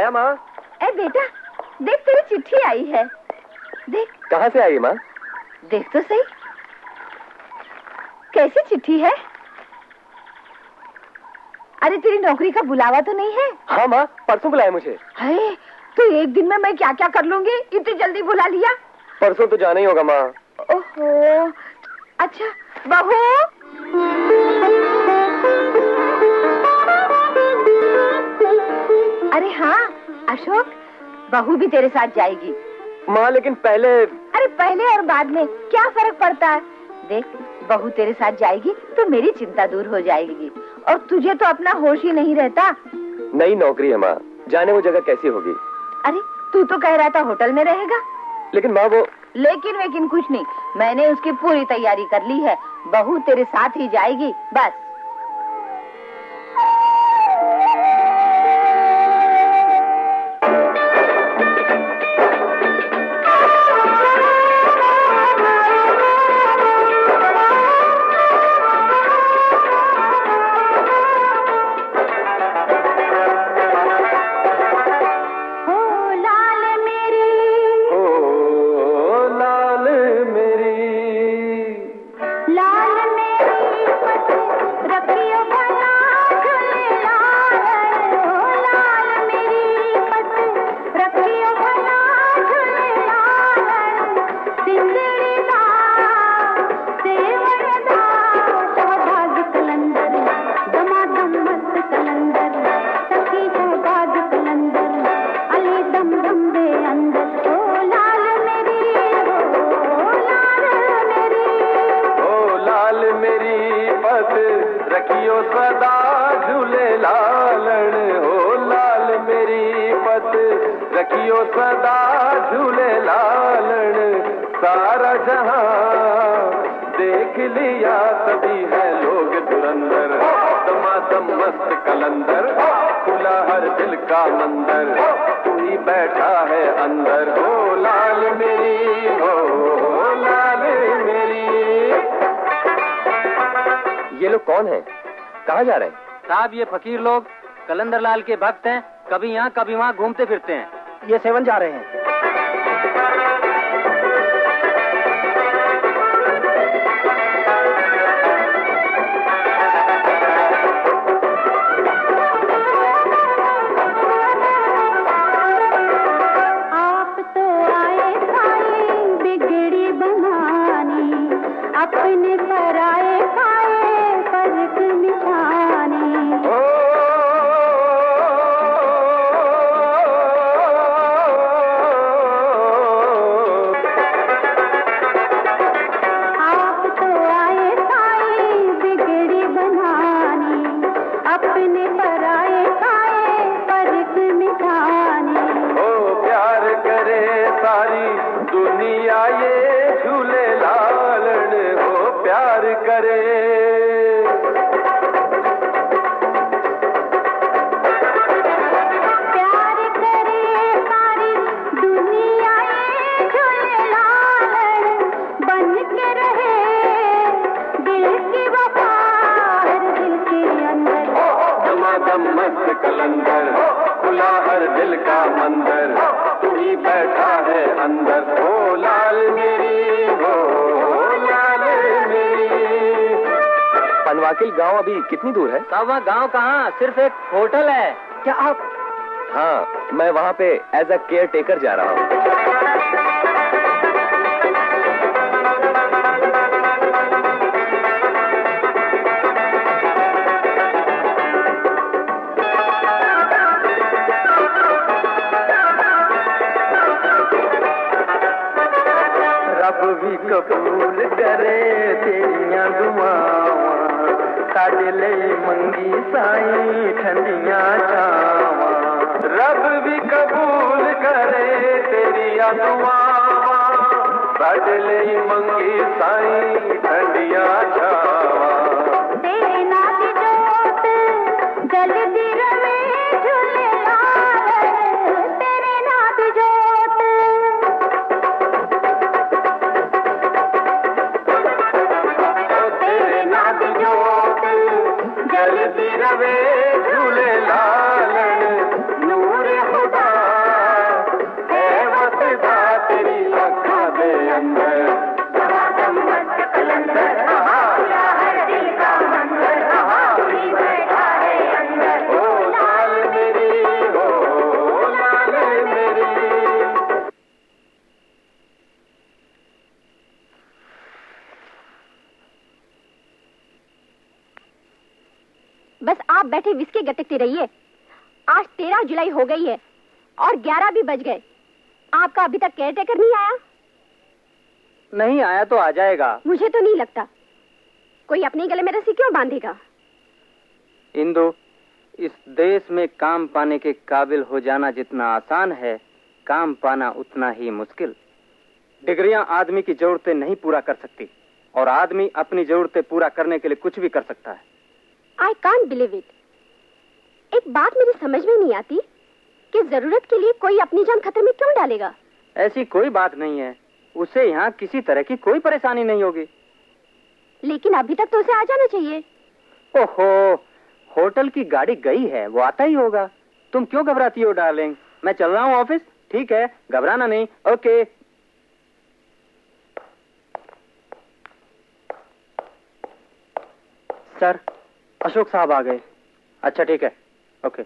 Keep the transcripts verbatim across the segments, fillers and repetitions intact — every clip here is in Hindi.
आया माँ। ए बेटा, देख तेरी चिट्ठी आई है। देख। कहाँ से आई माँ? देख तो सही, कैसी चिट्ठी है? अरे तेरी नौकरी का बुलावा तो नहीं है? हाँ माँ, परसों बुलाया मुझे। है, तो एक दिन में मैं क्या क्या कर लूंगी, इतनी जल्दी बुला लिया। परसों तो जाना ही होगा माँ। ओहो, अच्छा बहू। अरे हाँ अशोक, बहू भी तेरे साथ जाएगी। माँ लेकिन पहले। अरे पहले और बाद में क्या फर्क पड़ता है? देख, बहू तेरे साथ जाएगी तो मेरी चिंता दूर हो जाएगी, और तुझे तो अपना होश ही नहीं रहता। नई नौकरी है माँ, जाने वो जगह कैसी होगी? अरे तू तो कह रहा था होटल में रहेगा। लेकिन माँ वो। लेकिन वेकिन कुछ नहीं, मैंने उसकी पूरी तैयारी कर ली है। बहू तेरे साथ ही जाएगी बस। साहब ये फकीर लोग कलंदर लाल के भक्त हैं, कभी यहाँ कभी वहाँ घूमते फिरते हैं। ये सेवन जा रहे हैं। आप तो आए खाए बिगड़ी बनानी, अपने पर आए खाए फर्क मिठानी। पनवाकिल गांव अभी कितनी दूर है? साहब वहाँ गांव कहाँ, सिर्फ एक होटल है। क्या आप? हाँ, मैं वहाँ पे एज अ केयर टेकर जा रहा हूँ। रब भी कबूल करे तेरियां दुआवां, साडे लई मंगी साईं ठंडियां छावां। रब भी कबूल करे तेरियां दुआवां, साडे लई मंगी साईं ठंडियां छावां। तेरे नाल जोत जलदी रवे झूलेलाल, तेरे नाल जोत तेरे नाल जोत जलदी रवे झूलेलाल, नूर खुदा बस आप बैठे विस्की गटकते रहिए। आज तेरह जुलाई हो गई है और ग्यारह भी बज गए। आपका अभी तक केयर टेकर नहीं आया? नहीं आया तो आ जाएगा। मुझे तो नहीं लगता। कोई अपने गले में रस्सी क्यों बांधेगा? इंदु, इस देश में काम पाने के काबिल हो जाना जितना आसान है, काम पाना उतना ही मुश्किल। डिग्रियां आदमी की जरूरतें नहीं पूरा कर सकती और आदमी अपनी जरूरतें पूरा करने के लिए कुछ भी कर सकता है। I can't believe it. एक बात मेरी समझ में नहीं आती कि जरूरत के लिए कोई अपनी जान खतरे में क्यों डालेगा? ऐसी कोई बात नहीं है, उसे यहाँ किसी तरह की कोई परेशानी नहीं होगी। लेकिन अभी तक तो उसे आ जाना चाहिए। ओहो, होटल की गाड़ी गई है, वो आता ही होगा। तुम क्यों घबराती हो डार्लिंग? मैं चल रहा हूँ ऑफिस। ठीक है, घबराना नहीं। ओके। सर, अशोक साहब आ गए। अच्छा ठीक है, okay.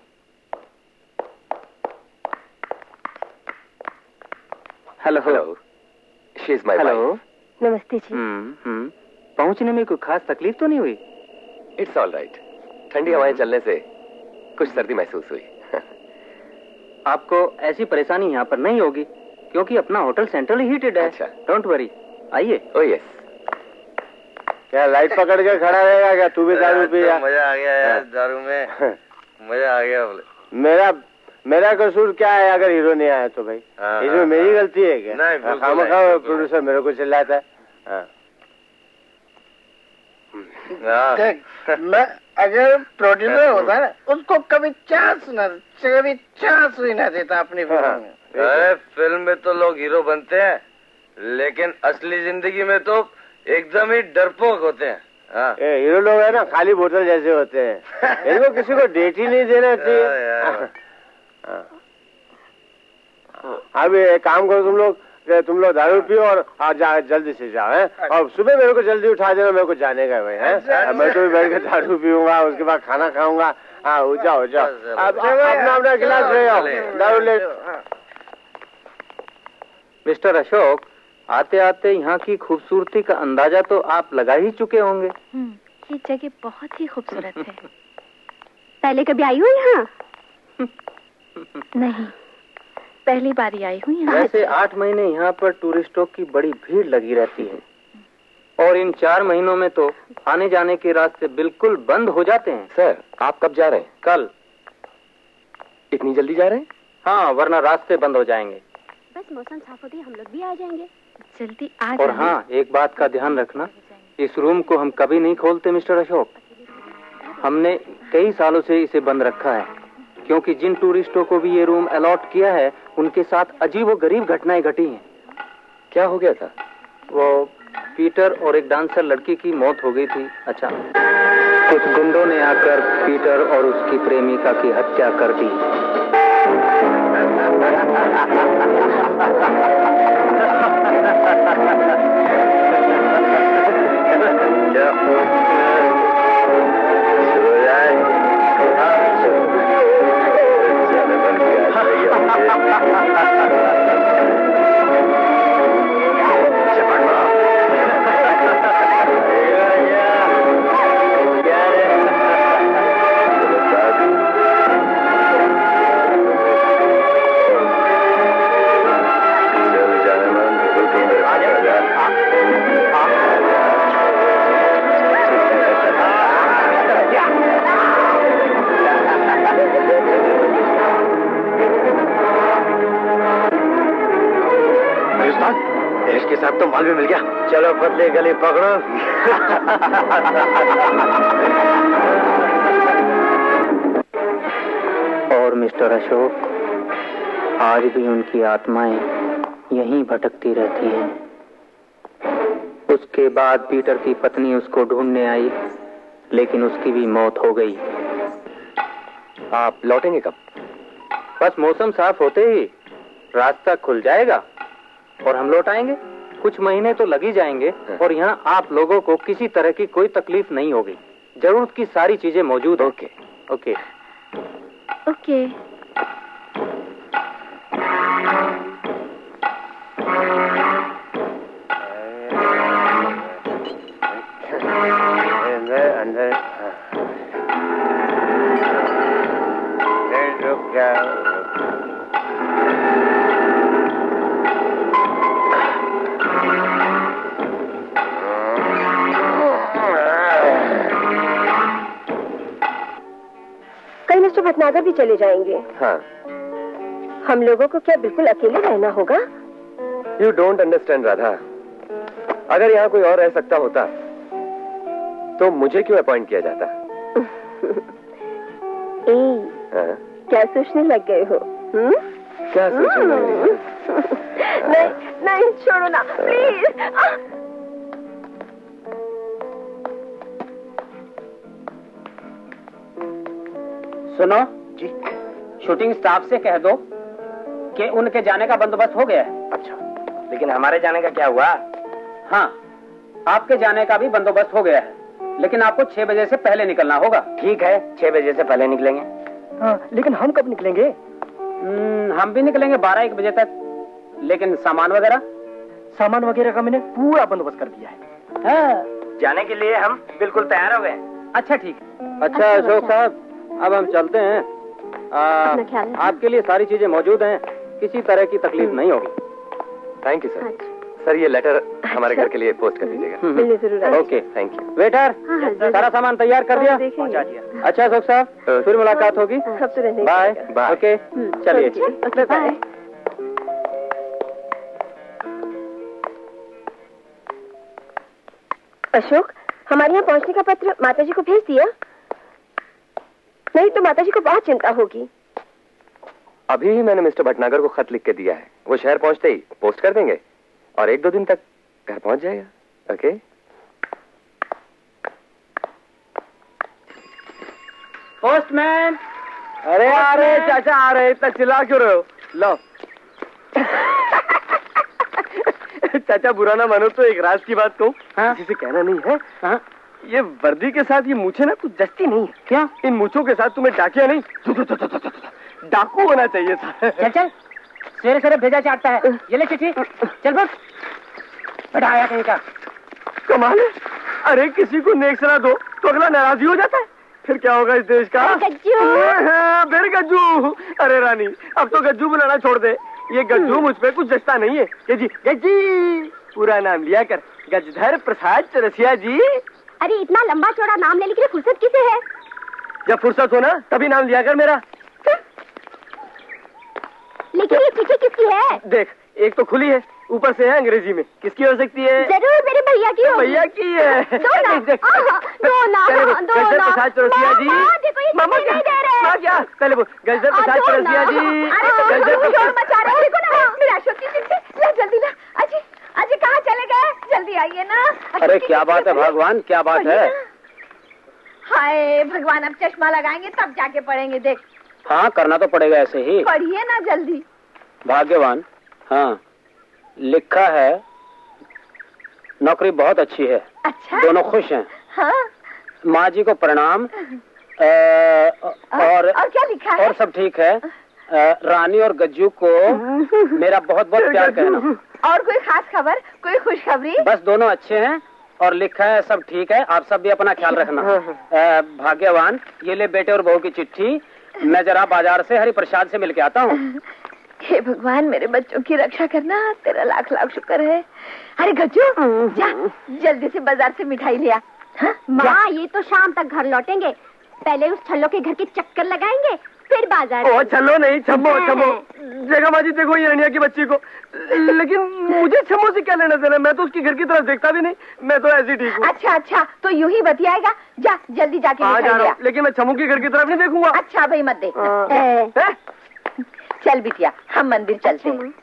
Hello hello, she is my hello. नमस्ते जी। हम्म हम्म पहुंचने में कोई खास तकलीफ तो नहीं हुई? It's all right. ठंडी हवाएं चलने से कुछ सर्दी महसूस हुई। आपको ऐसी परेशानी यहाँ पर नहीं होगी क्योंकि अपना होटल सेंट्रली हीटेड है। अच्छा। डोंट वरी, आइए। Oh yes. क्या लाइट पकड़ के खड़ा रहेगा क्या? तू भी दारू पी जा। मजा आ गया यार दारू में। मजा आ गया बोले। मेरा मेरा कसूर क्या है अगर हीरो नहीं आया तो भाई? हाँ, इसमें हाँ, मेरी हाँ। गलती है क्या? नहीं, बिल्कुल खामा नहीं, खा बिल्कुल प्रोड्यूसर मेरे को चिल्लाता है। हाँ। हाँ। देख, मैं अगर प्रोड्यूसर होता ना उसको कभी चांस न कभी चांस भी ना देता अपनी फिल्म में। अरे फिल्म में तो लोग हीरो बनते हैं लेकिन असली जिंदगी में तो एकदम ही डरपोक होते हैं। हाँ। ए, हीरो लोग है ना खाली बोतल जैसे होते हैं। इनको किसी को डेट ही नहीं देना चाहिए। अभी एक काम करो तुम लोग, तुम लोग दारू पियो और आज जा जल्दी से जाओ है। और सुबह मेरे को जल्दी उठा देना, मेरे को जाने का है भाई है। मैं तो भी बैठ के दारू पीऊंगा, उसके बाद खाना खाऊंगा। हाँ हो जाओ जाओ, अब अपना अपना गिलास ले आओ, दारू ले। मिस्टर अशोक, आते आते यहाँ की खूबसूरती का अंदाजा तो आप लगा ही चुके होंगे। ये जगह बहुत ही खूबसूरत है। पहले कभी आई हो यहाँ? नहीं, पहली बार ही आई हूँ यहाँ। वैसे आठ महीने यहाँ पर टूरिस्टों की बड़ी भीड़ लगी रहती है और इन चार महीनों में तो आने जाने के रास्ते बिल्कुल बंद हो जाते हैं। सर, आप कब जा रहे हैं? कल। इतनी जल्दी जा रहे हैं? हाँ, वरना रास्ते बंद हो जाएंगे। बस मौसम साफ होते ही हम लोग भी आ जाएंगे। जल्दी आ और हाँ, एक बात का ध्यान रखना, इस रूम को हम कभी नहीं खोलते मिस्टर अशोक। हमने कई सालों से इसे बंद रखा है क्योंकि जिन टूरिस्टों को भी ये रूम अलॉट किया है उनके साथ अजीबोगरीब घटनाएं घटी हैं। क्या हो गया था? वो पीटर और एक डांसर लड़की की मौत हो गई थी। अच्छा, कुछ गुंडों ने आकर पीटर और उसकी प्रेमिका की हत्या कर दी। इसके साथ तो माल भी मिल गया। चलो पतले गली पकड़ो। और मिस्टर अशोक, आज भी उनकी आत्माएं यहीं भटकती रहती हैं। उसके बाद पीटर की पत्नी उसको ढूंढने आई लेकिन उसकी भी मौत हो गई। आप लौटेंगे कब? बस मौसम साफ होते ही रास्ता खुल जाएगा और हम लौट आएंगे। कुछ महीने तो लग ही जाएंगे और यहाँ आप लोगों को किसी तरह की कोई तकलीफ नहीं होगी। जरूरत की सारी चीजें मौजूद। Okay okay okay. अंदर अंदर मिस्टर भटनागर भी चले जाएंगे। हाँ। हम लोगों को क्या बिल्कुल अकेले रहना होगा? You don't understand Radha. अगर यहाँ कोई और रह सकता होता तो मुझे क्यों अपॉइंट किया जाता? ए, हाँ? क्या सोचने लग गए हो? हुँ? क्या सोचने लग रही हो? नहीं नहीं, छोड़ो ना प्लीज। सुनो जी, शूटिंग स्टाफ से कह दो कि उनके जाने का बंदोबस्त हो गया है। अच्छा, लेकिन हमारे जाने का क्या हुआ? हाँ, आपके जाने का भी बंदोबस्त हो गया है, लेकिन आपको छह बजे से पहले निकलना होगा। ठीक है, छह बजे से पहले निकलेंगे। हाँ, लेकिन हम कब निकलेंगे? हम भी निकलेंगे बारह एक बजे तक, लेकिन सामान वगैरह सामान वगैरह का मैंने पूरा बंदोबस्त कर दिया है। हाँ। जाने के लिए हम बिल्कुल तैयार हो गए। अच्छा ठीक। अच्छा अशोक साहब, अब हम चलते हैं। आ, आपके लिए सारी चीजें मौजूद हैं, किसी तरह की तकलीफ नहीं होगी। Thank you sir. सर ये लेटर हमारे घर के लिए पोस्ट कर दीजिएगा। Okay, thank you. वेटर, सारा सामान तैयार कर दिया? पहुंचा दिया। अच्छा अशोक साहब, फिर मुलाकात होगी। Bye bye. ओके, चलिए। बाय। अशोक, हमारे यहाँ पहुँचने का पत्र माताजी को भेज दिया? नहीं तो माताजी को बहुत चिंता होगी। अभी ही मैंने मिस्टर भटनागर को खत लिख के दिया है, वो शहर पहुंचते ही पोस्ट कर देंगे और एक दो दिन तक घर पहुंच जाएगा। ओके? पोस्टमैन। अरे आ रहे चाचा, आ रहे, इतना चिल्ला क्यों रहे हो? लो। चाचा बुरा ना मानो तो एक राज की बात कहूँ। हाँ? किसी से कहना नहीं है। हाँ? ये वर्दी के साथ ये मूछें ना कुछ जचती नहीं है। क्या? इन मूछों के साथ तुम्हें डाकिया नहीं, डाकू होना चाहिए था। चल चल, सवेरे सवेरे भेजा चाटता है। ये ले चिट्ठी, चल बस। बैठाया कहीं का। कमाल है। अरे किसी को नेक सलाह दो तो अगला नाराज हो जाता है, फिर क्या होगा इस देश का? गज्जू। फिर गज्जू। अरे रानी, अब तो गज्जू बुलाना छोड़ दे। ये गज्जू मुझ पे कुछ जचता नहीं है। ये जी गज्जी, पूरा नाम लिया कर, गजधर प्रसाद चौरसिया जी। अरे इतना लंबा चौड़ा नाम लेने के लिए फुर्सत किसे है? जब फुर्सत हो ना तभी नाम लिया कर मेरा। लेकिन ये चिट्ठी किसकी है? देख, एक तो खुली है, ऊपर से है अंग्रेजी में, किसकी हो सकती है? जरूर मेरे भैया की होगी। भैया की है। दो ना, आहा, दो ना, दो गजधर ना। प्रसाद चौरसिया जी। मामा, देखो ये मामा चिट्ठी क्या? नहीं दे रहे। माँ क्या? पहले वो गजधर प्रसाद दो चौरसिया ना। जी। अरे तुम गजधर लोग शोर प्रसाद- मचा रहे हो, देखो ना। मेरे अशोक की चिट्ठी, ला जल्दी ला। अजी, अजी कहाँ चले गए? जल्दी आइए ना। अरे क्या बात है भगवान, क्या बात है? हाय भगवान, अब चश्मा लगाएंगे तब जाके पढ़ेंगे। देख, हाँ करना तो पड़ेगा ऐसे ही। पढ़िए ना जल्दी। भाग्यवान। हाँ, लिखा है नौकरी बहुत अच्छी है। अच्छा? दोनों खुश हैं। हाँ? माँ जी को प्रणाम। आ, और और क्या लिखा है? और सब ठीक है। आ, रानी और गज्जू को मेरा बहुत बहुत प्यार कहना। और कोई खास खबर, कोई खुशखबरी? बस दोनों अच्छे हैं और लिखा है सब ठीक है, आप सब भी अपना ख्याल रखना। आ, भाग्यवान, ये ले बेटे और बहू की चिट्ठी। मैं जरा बाजार से हरि प्रसाद से मिल के आता हूँ। हे भगवान, मेरे बच्चों की रक्षा करना, तेरा लाख लाख शुक्र है। अरे गज्जू, जा जल्दी से बाजार से मिठाई लिया। हाँ? माँ, ये तो शाम तक घर लौटेंगे। पहले उस छल्लो के घर के चक्कर लगाएंगे, फिर बाजार। ओ छल्लो नहीं, छम्मो छम्मो। देखा माँ जी, देखो ये रनिया की बच्ची को। लेकिन मुझे छम्मो से क्या लेना देना? मैं तो उसकी घर की तरफ देखता भी नहीं, मैं तो ऐसी ठीक हूँ। अच्छा अच्छा, तो यूं ही बतियाएगा। जा जल्दी जाके हाँ, जा मिठाई रहा लिया। हूँ, लेकिन मैं छम्मो की घर की तरफ नहीं देखूंगा। अच्छा भाई, मत देख। हाँ। ए, चल बिटिया, हम मंदिर चलते हैं।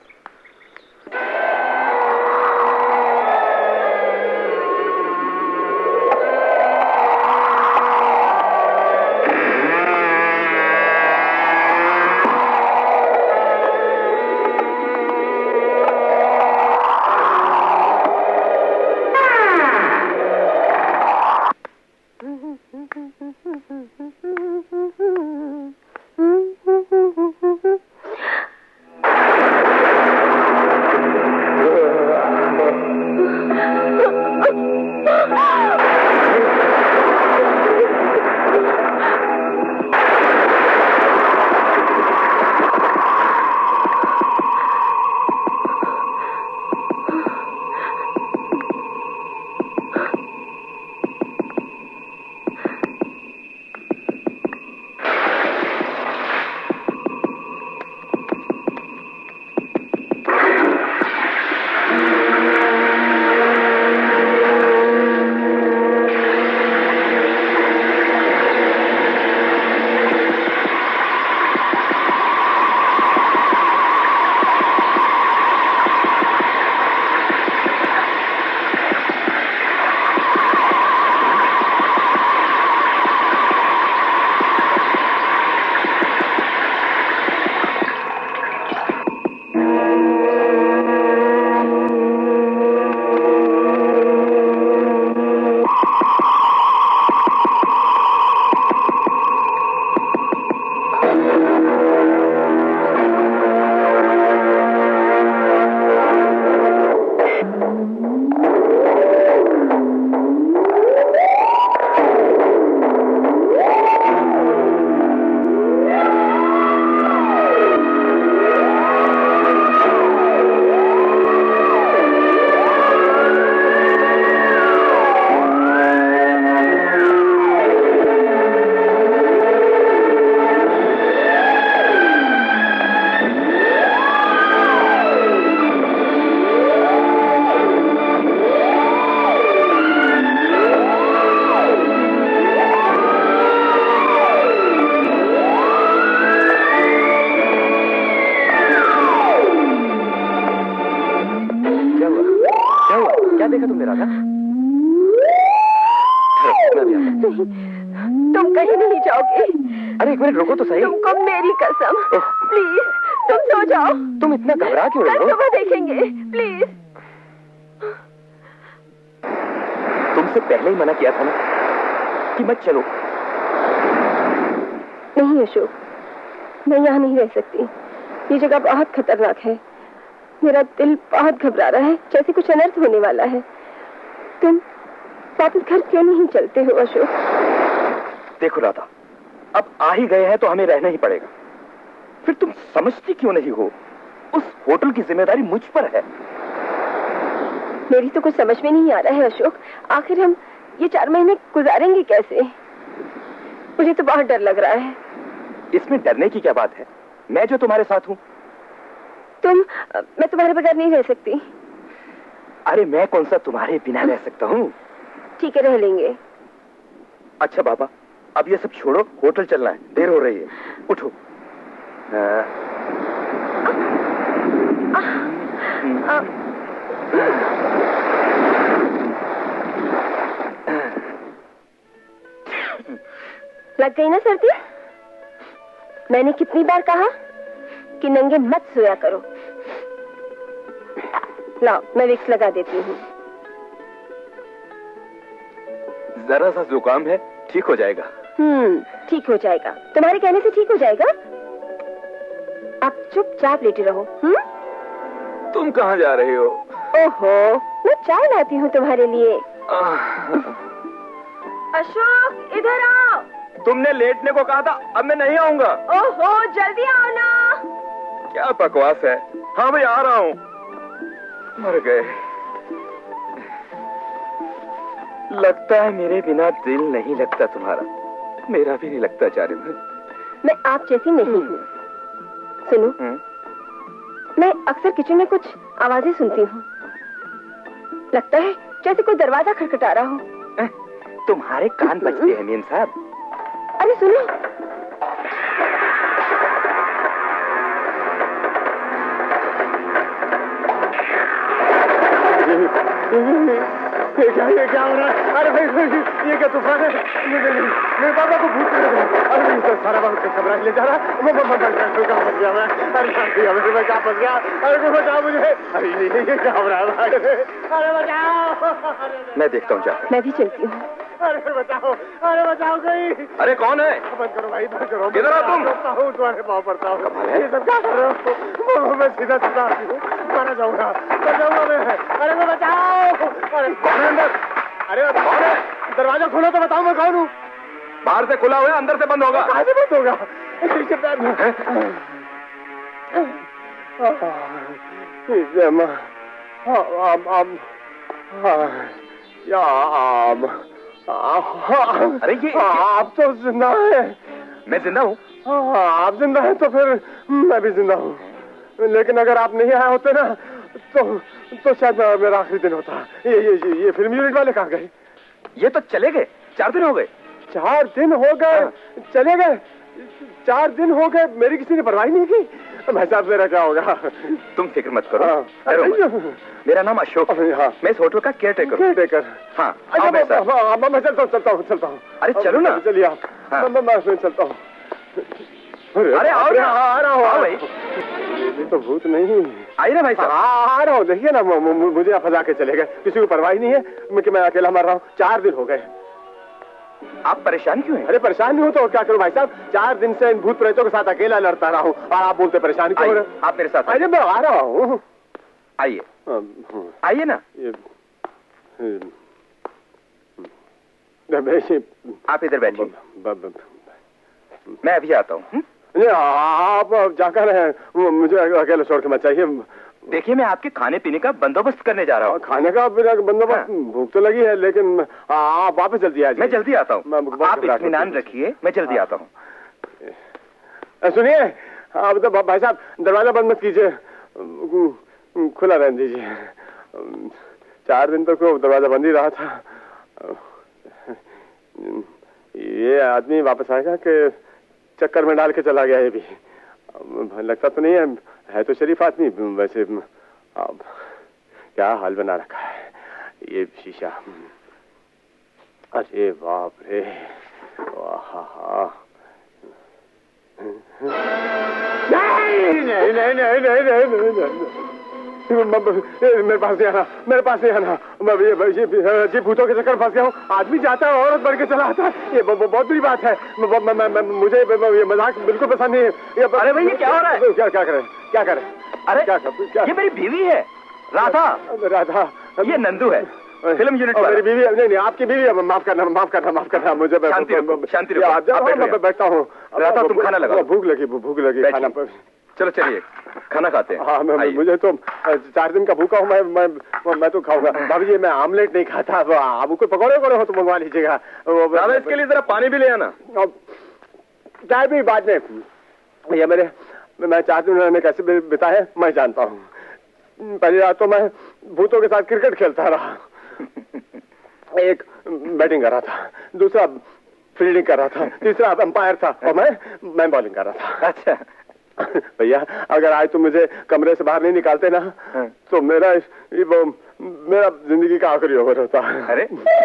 देखा तुमने राधा? नहीं, तुम कहीं नहीं जाओगे। अरे एक मिनट रुको तो सही। तुमको मेरी कसम, प्लीज तुम सो जाओ। तुम इतना घबरा क्यों रही हो? कल सुबह देखेंगे, प्लीज। तुमसे पहले ही मना किया था ना कि मत चलो। नहीं अशोक, मैं यहाँ नहीं रह सकती। ये जगह बहुत खतरनाक है। मेरा दिल बहुत घबरा रहा है, जैसे कुछ अनर्थ होने वाला है। तुम वापस घर क्यों नहीं चलते हो अशोक? देखो राधा, अब आ ही गए हैं तो हमें रहना ही पड़ेगा। फिर तुम समझती क्यों नहीं हो? उस होटल की जिम्मेदारी मुझ पर है। मेरी तो कुछ समझ में नहीं आ रहा है अशोक। आखिर हम ये चार महीने गुजारेंगे कैसे? मुझे तो बहुत डर लग रहा है। इसमें डरने की क्या बात है? मैं जो तुम्हारे साथ हूँ। तुम, मैं तुम्हारे बगैर नहीं रह सकती। अरे मैं कौन सा तुम्हारे बिना रह सकता हूँ? ठीक है, रह लेंगे। अच्छा बाबा, अब ये सब छोड़ो, होटल चलना है, देर हो रही है। उठो। आ, आ, आ, लग गई ना सर्दी? मैंने कितनी बार कहा कि नंगे मत सोया करो। लाओ, मैं विक्स लगा देती हूँ। जरा सा जुकाम है, ठीक हो जाएगा। हम्म, ठीक हो जाएगा। तुम्हारे कहने से ठीक हो जाएगा। अब चुपचाप लेटे रहो। हम्म? तुम कहाँ जा रही हो? ओहो, मैं चाय लाती हूँ तुम्हारे लिए। अशोक, इधर आओ। तुमने लेटने को कहा था, अब मैं नहीं आऊंगा। ओहो, जल्दी आओ ना। क्या बकवास है। हाँ भाई, आ रहा हूँ। मर गए। लगता है मेरे बिना दिल नहीं लगता तुम्हारा। मेरा भी नहीं लगता चारुमल। मैं आप जैसी नहीं हूँ। सुनो, मैं अक्सर किचन में कुछ आवाजें सुनती हूँ। लगता है जैसे कोई दरवाजा खटखटा रहा हो। तुम्हारे कान बजते हैं मीम साहब। अरे सुनो, ये क्या ये क्या हो रहा है? अरे भाई ये क्या तूफान है? मेरे पापा को भूत लग रहा है। अरे ये तो सारा वक्त खबरा ले जा रहा है। मैं मैं मैं कहाँ फंस गया मैं? अरे भैया मैं कहाँ फंस गया? अरे कोई बचाओ मुझे। अरे ये ये क्या हो रहा है भाई? अरे बचाओ। मैं देखता हूँ जाकर। मैं भी चलती हूँ। अरे बचाओ, अरे बचाओ कोई। अरे कौन है? बंद करो भाई, बंद करो। किधर हो तुम? हूँ तुम्हारे पाँव पड़ता हूँ। ये सब क्या कर रहे हो? मैं सीधा सीधा आती हूँ, मारा जाऊंगा, मर जाऊंगा मैं। अरे मैं बचाओ। अरे कौन है अंदर? अरे कौन है? दरवाजा खोलो तो बताओ मैं कौन हूँ। बाहर से खुला हुआ है, अंदर से बंद होगा। कहाँ से बंद होगा? या अरे ये आप तो जिंदा है। मैं जिंदा हूँ? आप जिंदा हैं तो फिर मैं भी जिंदा हूँ। लेकिन अगर आप नहीं आए होते ना तो तो शायद मेरा आखिरी दिन होता। ये ये ये, ये फिल्म यूनिट वाले कहाँ गए? ये तो चले गए। चार दिन हो गए। चार दिन हो गए? चले गए? चार दिन हो गए, मेरी किसी ने परवाही नहीं की। भाई साहब मेरा क्या होगा? तुम फिक्र मत करो। मत। मेरा नाम अशोक है। हाँ। मैं इस होटल का केयर टेकर। Care taker? हाँ। अच्छा, मैं चलता हूँ चलता हूँ चलता हूँ। अरे चलो ना। चलिए आप। हाँ। मैं मैं चलता हूँ। अरे आओ ना। आ रहा हूँ भाई। ये तो भूत नहीं। आइए ना भाई साहब। आ रहा हूँ, देखिए ना मुझे आप फंसा के चले गए। किसी को परवाही नहीं है मैं कि मैं अकेला मर रहा हूँ। चार दिन हो गए। आप परेशान क्यों हैं? अरे परेशान नहीं हो तो क्या करूं भाई साहब? चार दिन से इन भूत प्रेतों के साथ अकेला लड़ता रहा हूं और आप बोलते परेशान क्यों हो रहे? आप मेरे साथ आइए, मैं आ रहा हूँ। आइए आइए ना। ये, आप इधर बैठिए, मैं अभी आता हूँ। आप जाकर मुझे अकेले छोड़ के मत चाहिए। देखिए मैं आपके खाने पीने का बंदोबस्त करने जा रहा हूँ। खाने का बंदोबस्त? भूख तो लगी है लेकिन आप वापस जल्दी आ जाइए। मैं जल्दी आता हूँ, आप इत्मीनान रखिए, मैं जल्दी आता हूँ। सुनिए अब तो भाई साहब दरवाजा बंद मत कीजिए, खुला रहने दीजिए। चार दिन तक तो दरवाजा बंद ही रहा था। ये आदमी वापस आएगा कि चक्कर में डाल के चला गया? ये भी लगता तो नहीं है, है तो शरीफ आदमी। वैसे अब क्या हाल बना रखा है। ये शीशा, अरे बाप रे, नहीं नहीं नहीं नहीं नहीं नहीं नहीं मेरे पास नहीं आना, मेरे पास नहीं आना। मैं ये जी भूतों के चक्कर फंस गया हूँ। आदमी जाता है औरत बन के चला आता है, ये बहुत बुरी बात है। मुझे ये मजाक बिल्कुल पसंद नहीं है। अरे भाई ये क्या हो रहा है? क्या क्या करें क्या करें? अरे क्या क्या ये मेरी बीवी है राधा। राधा ये नंदू है, फिल्म यूनिट वाला। मेरी बीवी नहीं नहीं आपकी बीवी है। माफ करना माफ करना माफ करना मुझे। शांति रखो, शांति रखो। मैं बैठता हूँ। राधा तुम खाना लगाओ। भूख लगी भूख लगी खाना। चलो चलिए खाना खाते हैं। हाँ मैं, मुझे तो चार दिन का भूखा हूँ मैं मैं मैं तो खाऊंगा। भाभी जी मैं आमलेट नहीं खाता। आप कोई पकौड़े वकौड़े हो तो मंगवा लीजिएगा। दादा इसके लिए जरा पानी भी ले आना। चाय भी बाद में। भैया मेरे मैं चार दिन उन्होंने कैसे बिताए मैं जानता हूँ। पहली रात तो मैं भूतों के साथ क्रिकेट खेलता रहा, एक बैटिंग कर रहा था, दूसरा फील्डिंग कर रहा था, तीसरा अंपायर था और मैं मैं बॉलिंग कर रहा था। अच्छा भैया अगर आज तुम मुझे कमरे से बाहर नहीं निकालते ना तो मेरा वो मेरा जिंदगी का आखिरी ओवर होता। अरे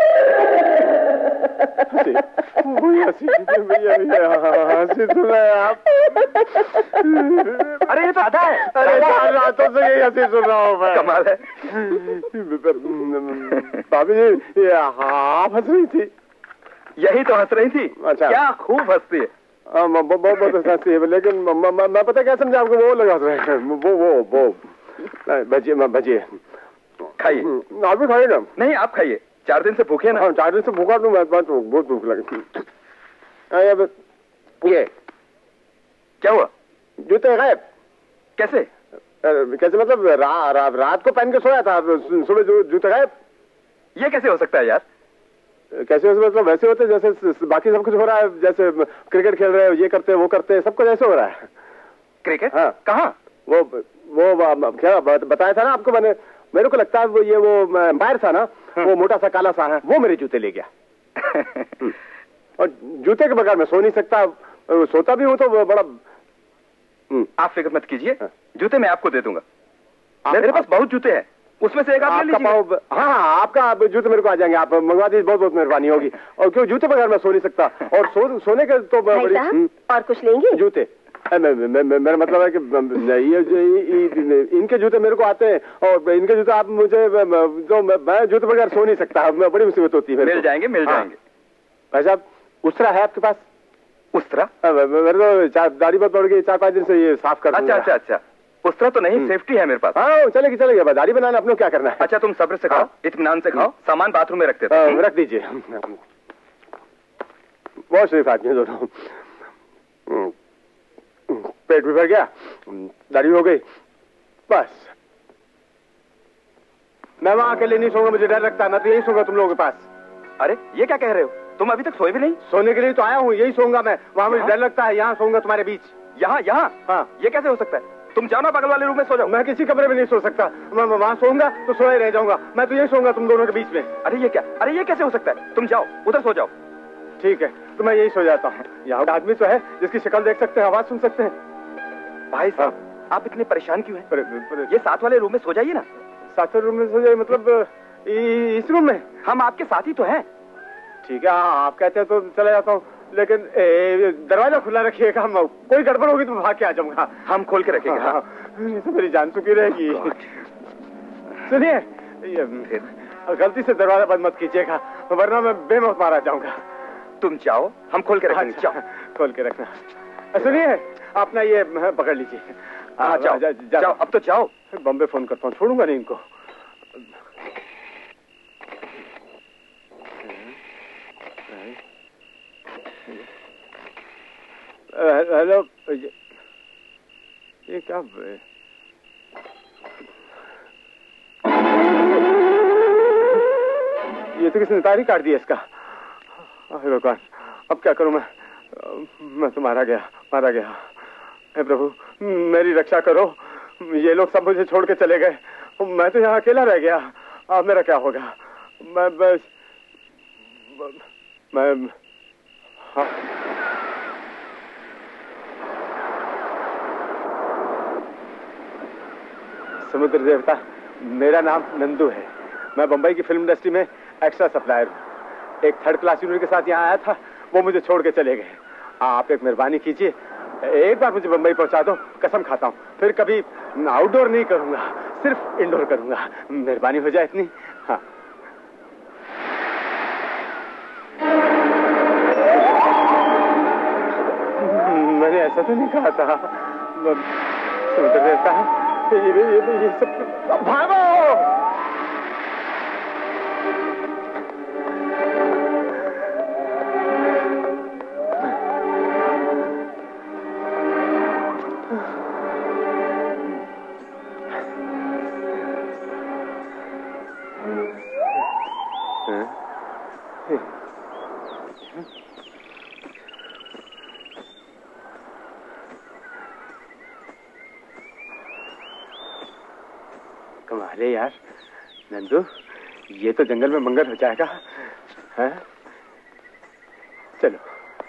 भैया भैया हंसी सुना है आप? अरे ये तो आधा है। अरे चार रातों से यही हंसी सुन रहा हूँ मैं। कमाल है। भाभी जी ये आप हंस रही थी? यही तो हंस रही थी। अच्छा क्या खूब हंसती है। हाँ बहुत बहुत हंसती है लेकिन मैं पता क्या समझा आपको वो लगा रहे हैं वो वो वो भजिए भजिए खाइए। आप भी खाइए ना। नहीं आप खाइए, चार दिन से भूखे ना। हाँ चार दिन से भूखा तो मैं तो बहुत भूख लगी। ये क्या हुआ? जूते गायब? कैसे कैसे मतलब रा, रा, रात को पहन के सोया था सुबह जूते गायब? ये कैसे हो सकता है यार? कैसे मतलब वैसे होते जैसे बाकी सब कुछ हो रहा है, जैसे क्रिकेट खेल रहे हो, ये करते वो करते सब कुछ ऐसे हो रहा है। क्रिकेट? हाँ कहाँ? वो वो क्या बताया था ना आपको मैंने। मेरे को लगता है वो ये वो एम्पायर था ना, वो मोटा सा काला सा है, वो मेरे जूते ले गया। और जूते के बगैर मैं सो नहीं सकता, सोता भी हूँ तो वो बड़ा। आप फिक्र मत कीजिए, जूते मैं आपको दे दूंगा। मेरे पास बहुत जूते हैं, उसमें से एक आप ले लीजिए। हाँ हाँ आपका जूते मेरे को आ जाएंगे, आप मंगवा दीजिए, बहुत बहुत मेहरबानी होगी। और क्यों जूते बगैर मैं सो नहीं सकता, और सो, सोने के तो बड़ी। और कुछ लेंगे? जूते मेरा मतलब है कि ये इनके जूते मेरे को आते हैं और इनके जूते आप मुझे तो मैं जूते बगैर सो नहीं सकता, बड़ी मुसीबत होती है। मिल जाएंगे मिल जाएंगे। भाई साहब उस्तरा है आपके पास? उस्तरा? मेरे तो दाढ़ी बहुत बढ़ गई, चार पाँच दिन से ये साफ कर। अच्छा अच्छा अच्छा उस्तरा तो नहीं, सेफ्टी है मेरे पास। हाँ चलेगी चलेगी, दाढ़ी बनाना अपने क्या करना है। अच्छा तुम सब्र से खाओ, इत्मीनान से खाओ, सामान बाथरूम में रखते थे। रख दीजिए। बहुत शरीफ आदमी दोनों। पेट भी भर गया, दाढ़ी हो गई, बस मैं वहां अकेले नहीं सोऊंगा, मुझे डर लगता है। मैं तो यही सोऊंगा तुम लोगों के पास। अरे ये क्या कह रहे हो? तुम अभी तक सोए भी नहीं? सोने के लिए तो आया हूँ, यही सोऊंगा मैं। वहां मुझे डर लगता है, यहाँ सोऊंगा तुम्हारे बीच। यहाँ यहाँ? हाँ। ये कैसे हो सकता है? तुम जाओ ना बगल वाले रूम में सो जाओ। मैं किसी कमरे में नहीं सो सकता, मैं वहां सोऊंगा तो सोए रह जाऊंगा। मैं तो यही सोऊंगा तुम दोनों के बीच में। अरे ये क्या? अरे ये कैसे हो सकता है? तुम जाओ उधर सो जाओ। ठीक है तो मैं यही सो जाता हूँ। यहाँ आदमी तो है जिसकी शक्ल देख सकते हैं, आवाज सुन सकते हैं। भाई साहब आप इतने परेशान क्यों हैं? ये साथ वाले रूम में सो जाइए ना। साथ वाले रूम में सो जाइए मतलब इस रूम में? हम आपके साथ ही तो हैं। ठीक है आप कहते हैं तो चला जाता हूँ, लेकिन ए, दरवाजा खुला रखिएगा, कोई गड़बड़ होगी तो भाग के आ जाऊंगा। हम खोल के रखेंगे। हाँ, हाँ। ये तो मेरी जान चुकी रहेगी। सुनिए गलती से दरवाजा बंद मत कीजिएगा वरना मैं बेमौत मारा जाऊंगा। तुम जाओ हम खोल के रखेंगे। अच्छा, जाओ खोल के रखना। सुनिए अपना ये पकड़ लीजिए। हाँ जाओ जा, जा, जाओ अब तो जाओ। बॉम्बे फोन करता हूँ, छोड़ूंगा नहीं इनको। हेलो ये क्या ये तो किसने तारी काट दिया इसका। भगवान अब क्या करूं मैं? मैं तो मारा गया मारा गया। हे प्रभु मेरी रक्षा करो, ये लोग सब मुझे छोड़ के चले गए, मैं तो यहाँ अकेला रह गया। अब मेरा क्या होगा? मैं बस मैं हाँ समुद्र देवता मेरा नाम नंदू है मैं बम्बई की फिल्म इंडस्ट्री में एक्स्ट्रा सप्लायर हूँ। एक थर्ड क्लास यूनिट के साथ यहाँ आया था, वो मुझे छोड़ के चले गए। आप एक मेहरबानी कीजिए, एक बार मुझे बम्बई पहुँचा दो, कसम खाता हूँ फिर कभी आउटडोर नहीं करूँगा, सिर्फ इंडोर करूँगा। मेहरबानी हो जाए इतनी। हाँ मैंने ऐसा तो नहीं कहा था। समुद्र रहता है, ये, ये, ये, ये सब भागो। कमाल है यार नंदू, ये तो जंगल में मंगल हो जाएगा। हाँ? चलो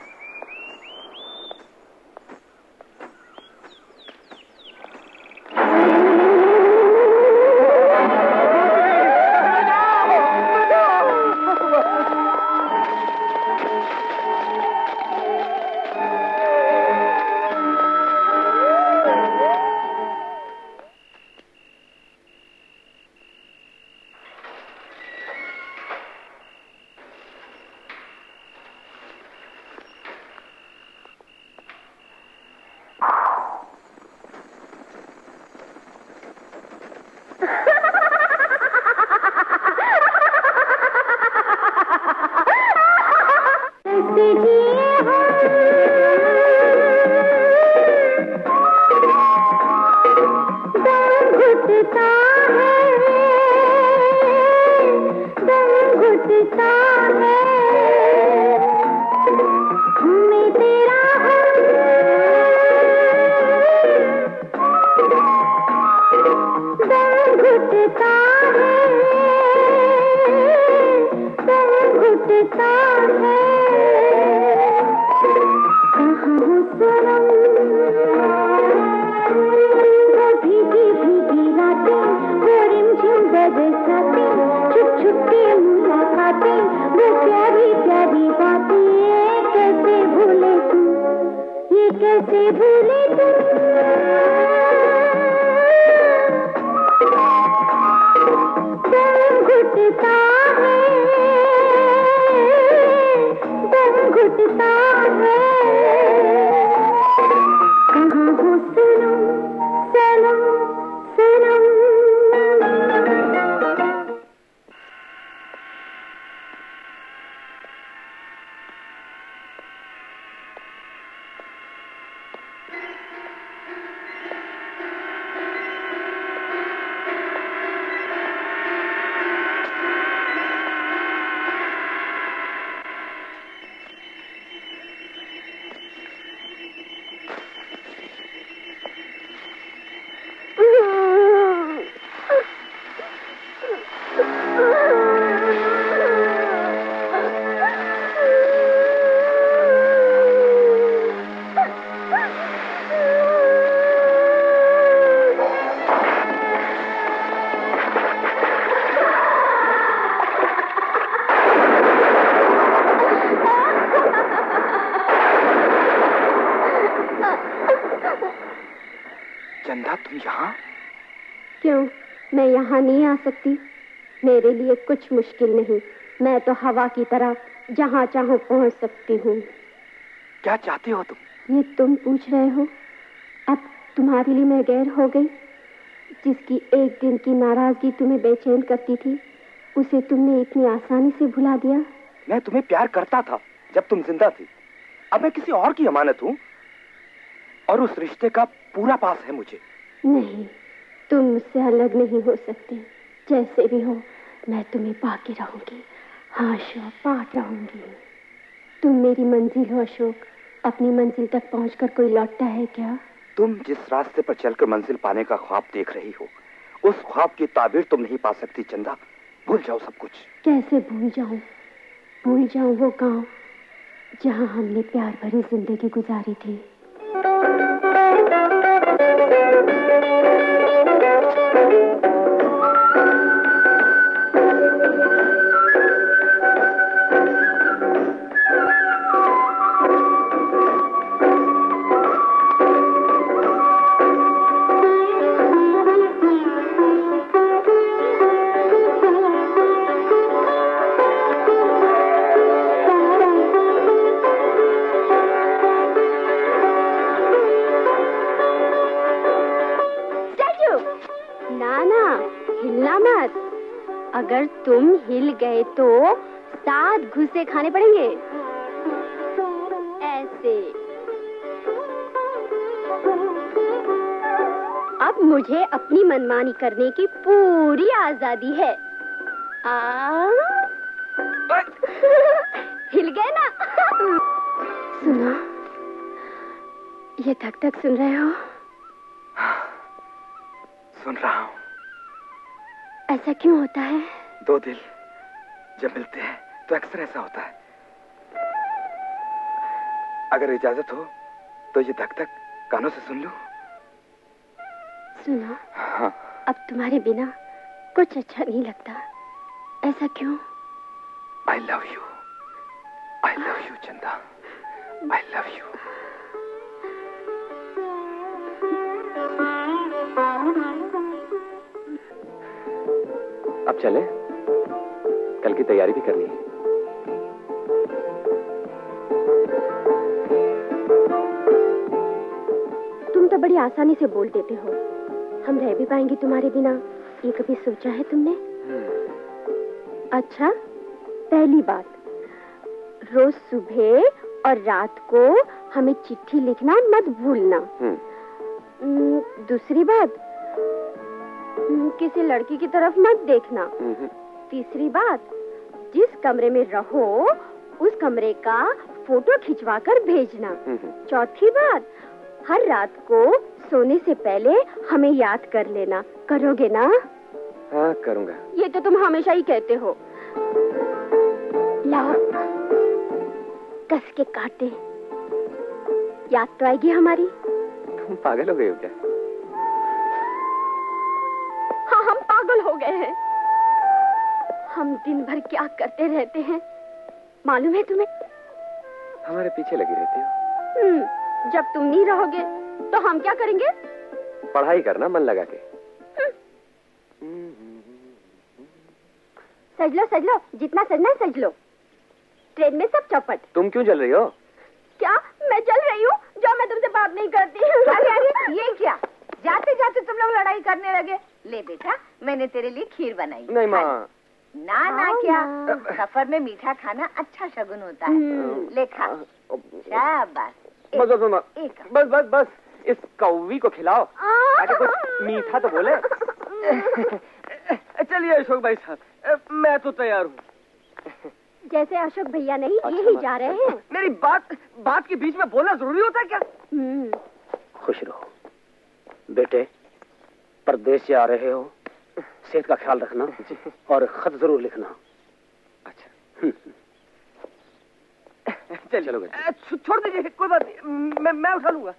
मेरे लिए कुछ मुश्किल नहीं, मैं तो हवा की तरह जहाँ चाहूँ पहुँच सकती हूँ। क्या चाहती हो तुम? ये तुम पूछ रहे हो? अब तुम्हारे लिए मैं गैर हो गई? जिसकी एक दिन की नाराजगी तुम्हें बेचैन करती थी, उसे तुमने इतनी आसानी से भुला दिया। मैं तुम्हें प्यार करता था जब तुम जिंदा थी। अब मैं किसी और की अमानत हूँ और उस रिश्ते का पूरा पास है मुझे। नहीं, तुम मुझसे अलग नहीं हो सकते। जैसे भी हो, मैं तुम्हें पाके रहूंगी। हाँ अशोक, पाके रहूंगी। तुम मेरी मंजिल हो अशोक। अपनी मंजिल तक पहुंचकर कोई लौटता है क्या? तुम जिस रास्ते पर चलकर मंजिल पाने का ख्वाब देख रही हो, उस ख्वाब की ताबीर तुम नहीं पा सकती चंदा। भूल जाओ सब कुछ। कैसे भूल जाऊं? भूल जाऊं वो गांव जहां हमने प्यार भरी जिंदगी गुजारी थी। अगर तुम हिल गए तो सात घुसे खाने पड़ेंगे। ऐसे। अब मुझे अपनी मनमानी करने की पूरी आजादी है। आ? हिल गए ना? सुनो, ये धक धक सुन रहे हो? सुन रहा हूँ। ऐसा क्यों होता है? दो दिल जब मिलते हैं तो अक्सर ऐसा होता है। अगर इजाजत हो तो ये धक धक कानों से सुन लूं? सुनो, हाँ। अब तुम्हारे बिना कुछ अच्छा नहीं लगता। ऐसा क्यों? I love you. I love you, चंदा। I love you. अब चलें? कल की तैयारी भी करनी है। तुम तो बड़ी आसानी से बोल देते हो। हम रह भी पाएंगे तुम्हारे बिना, ये कभी सोचा है तुमने? अच्छा, पहली बात, रोज सुबह और रात को हमें चिट्ठी लिखना मत भूलना। दूसरी बात, किसी लड़की की तरफ मत देखना। तीसरी बात, जिस कमरे में रहो उस कमरे का फोटो खिंचवा कर भेजना। चौथी बात, हर रात को सोने से पहले हमें याद कर लेना। करोगे ना? हाँ, करूँगा। ये तो तुम हमेशा ही कहते हो। लाओ, कस के काटे। याद तो आएगी हमारी। तुम पागल हो गए हो क्या? हाँ, हम पागल हो गए हैं। हम दिन भर क्या करते रहते हैं मालूम है तुम्हें? हमारे पीछे लगी रहती हो। हम्म, जब तुम नहीं रहोगे तो हम क्या करेंगे? पढ़ाई करना मन लगा के। सज लो, सज लो, जितना सजना है सज लो। ट्रेन में सब चौपट। तुम क्यों जल रही हो? क्या मैं जल रही हूँ? जो मैं तुमसे बात नहीं करती। अरे अरे, ये क्या? जाते जाते तुम लोग लड़ाई करने लगे। ले बेटा, मैंने तेरे लिए खीर बनाई। नहीं माँ। ना ना क्या, सफर में मीठा खाना अच्छा शगुन होता है। ले खा। शाबाश। बस बस बस बस बस बस इस कौवी को खिलाओ ताकि कुछ मीठा तो बोले। चलिए अशोक भाई साहब, मैं तो तैयार हूँ। जैसे अशोक भैया नहीं, ये ही जा रहे हैं। मेरी बात बात के बीच में बोलना जरूरी होता है क्या? खुश रहो बेटे, परदेश से आ रहे हो, सेहत का ख्याल रखना और खत जरूर लिखना। अच्छा चल चलो, छोड़ दीजिए, कोई बात नहीं, मैं मैं उठा लूंगा।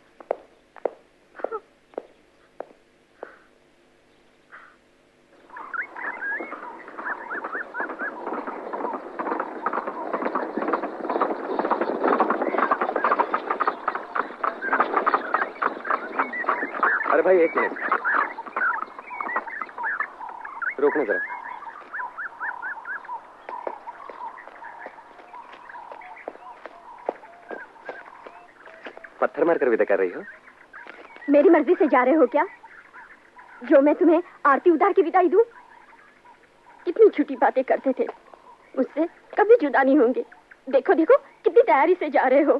अरे भाई एक मिनट, रोकना जरा। पत्थर मार कर विदा कर रही हो? मेरी मर्जी से जा रहे हो क्या? जो मैं तुम्हें आरती उतार के विदाई दूं? कितनी झूठी बातें करते थे, मुझसे कभी जुदा नहीं होंगे। देखो देखो कितनी तैयारी से जा रहे हो।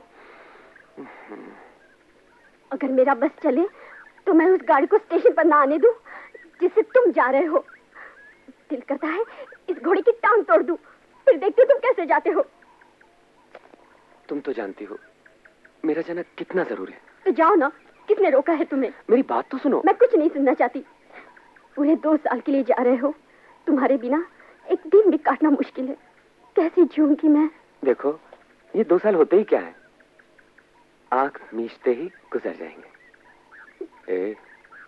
अगर मेरा बस चले तो मैं उस गाड़ी को स्टेशन पर ना आने दूं जिससे तुम जा रहे हो। दिल करता है इस घोड़े की टांग तोड़ दूं, फिर देखते हो तुम कैसे जाते हो। तुम तो जानती हो मेरा जाना कितना जरूरी है। तो जाओ ना, किसने रोका है तुम्हें? मेरी बात तो सुनो। मैं कुछ नहीं सुनना चाहती। पूरे दो साल के लिए जा रहे हो, तुम्हारे बिना एक दिन भी काटना मुश्किल है। कैसे जीऊंगी मैं? देखो ये दो साल होते ही क्या है, आंख मीचते ही गुजर जाएंगे। ए?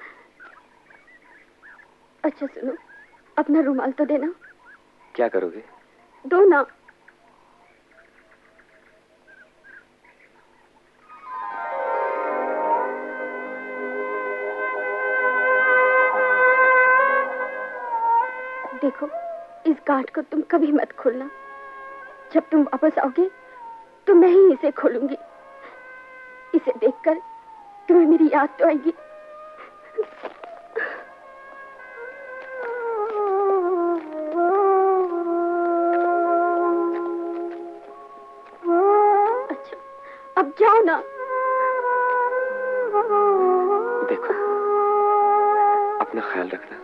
अच्छा सुनो, अपना रुमाल तो देना। क्या करोगे? दो ना। देखो इस गांठ को तुम कभी मत खोलना। जब तुम वापस आओगे तो मैं ही इसे खोलूंगी। इसे देखकर तुम्हें मेरी याद तो आएगी। जाओ ना। देखो, अपना ख्याल रखना।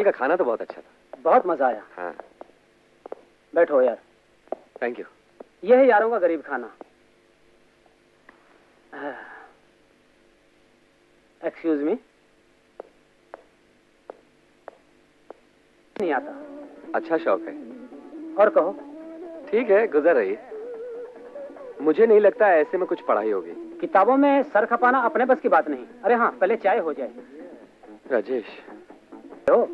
का खाना तो बहुत अच्छा था। बहुत मजा आया। हाँ। बैठो यार। Thank you. यह है यारों का गरीब खाना। Excuse me. नहीं आता। अच्छा शौक है। और कहो। ठीक है, गुजर रही है। मुझे नहीं लगता ऐसे में कुछ पढ़ाई होगी। किताबों में सर खपाना अपने बस की बात नहीं। अरे हाँ, पहले चाय हो जाए। राजेश। तो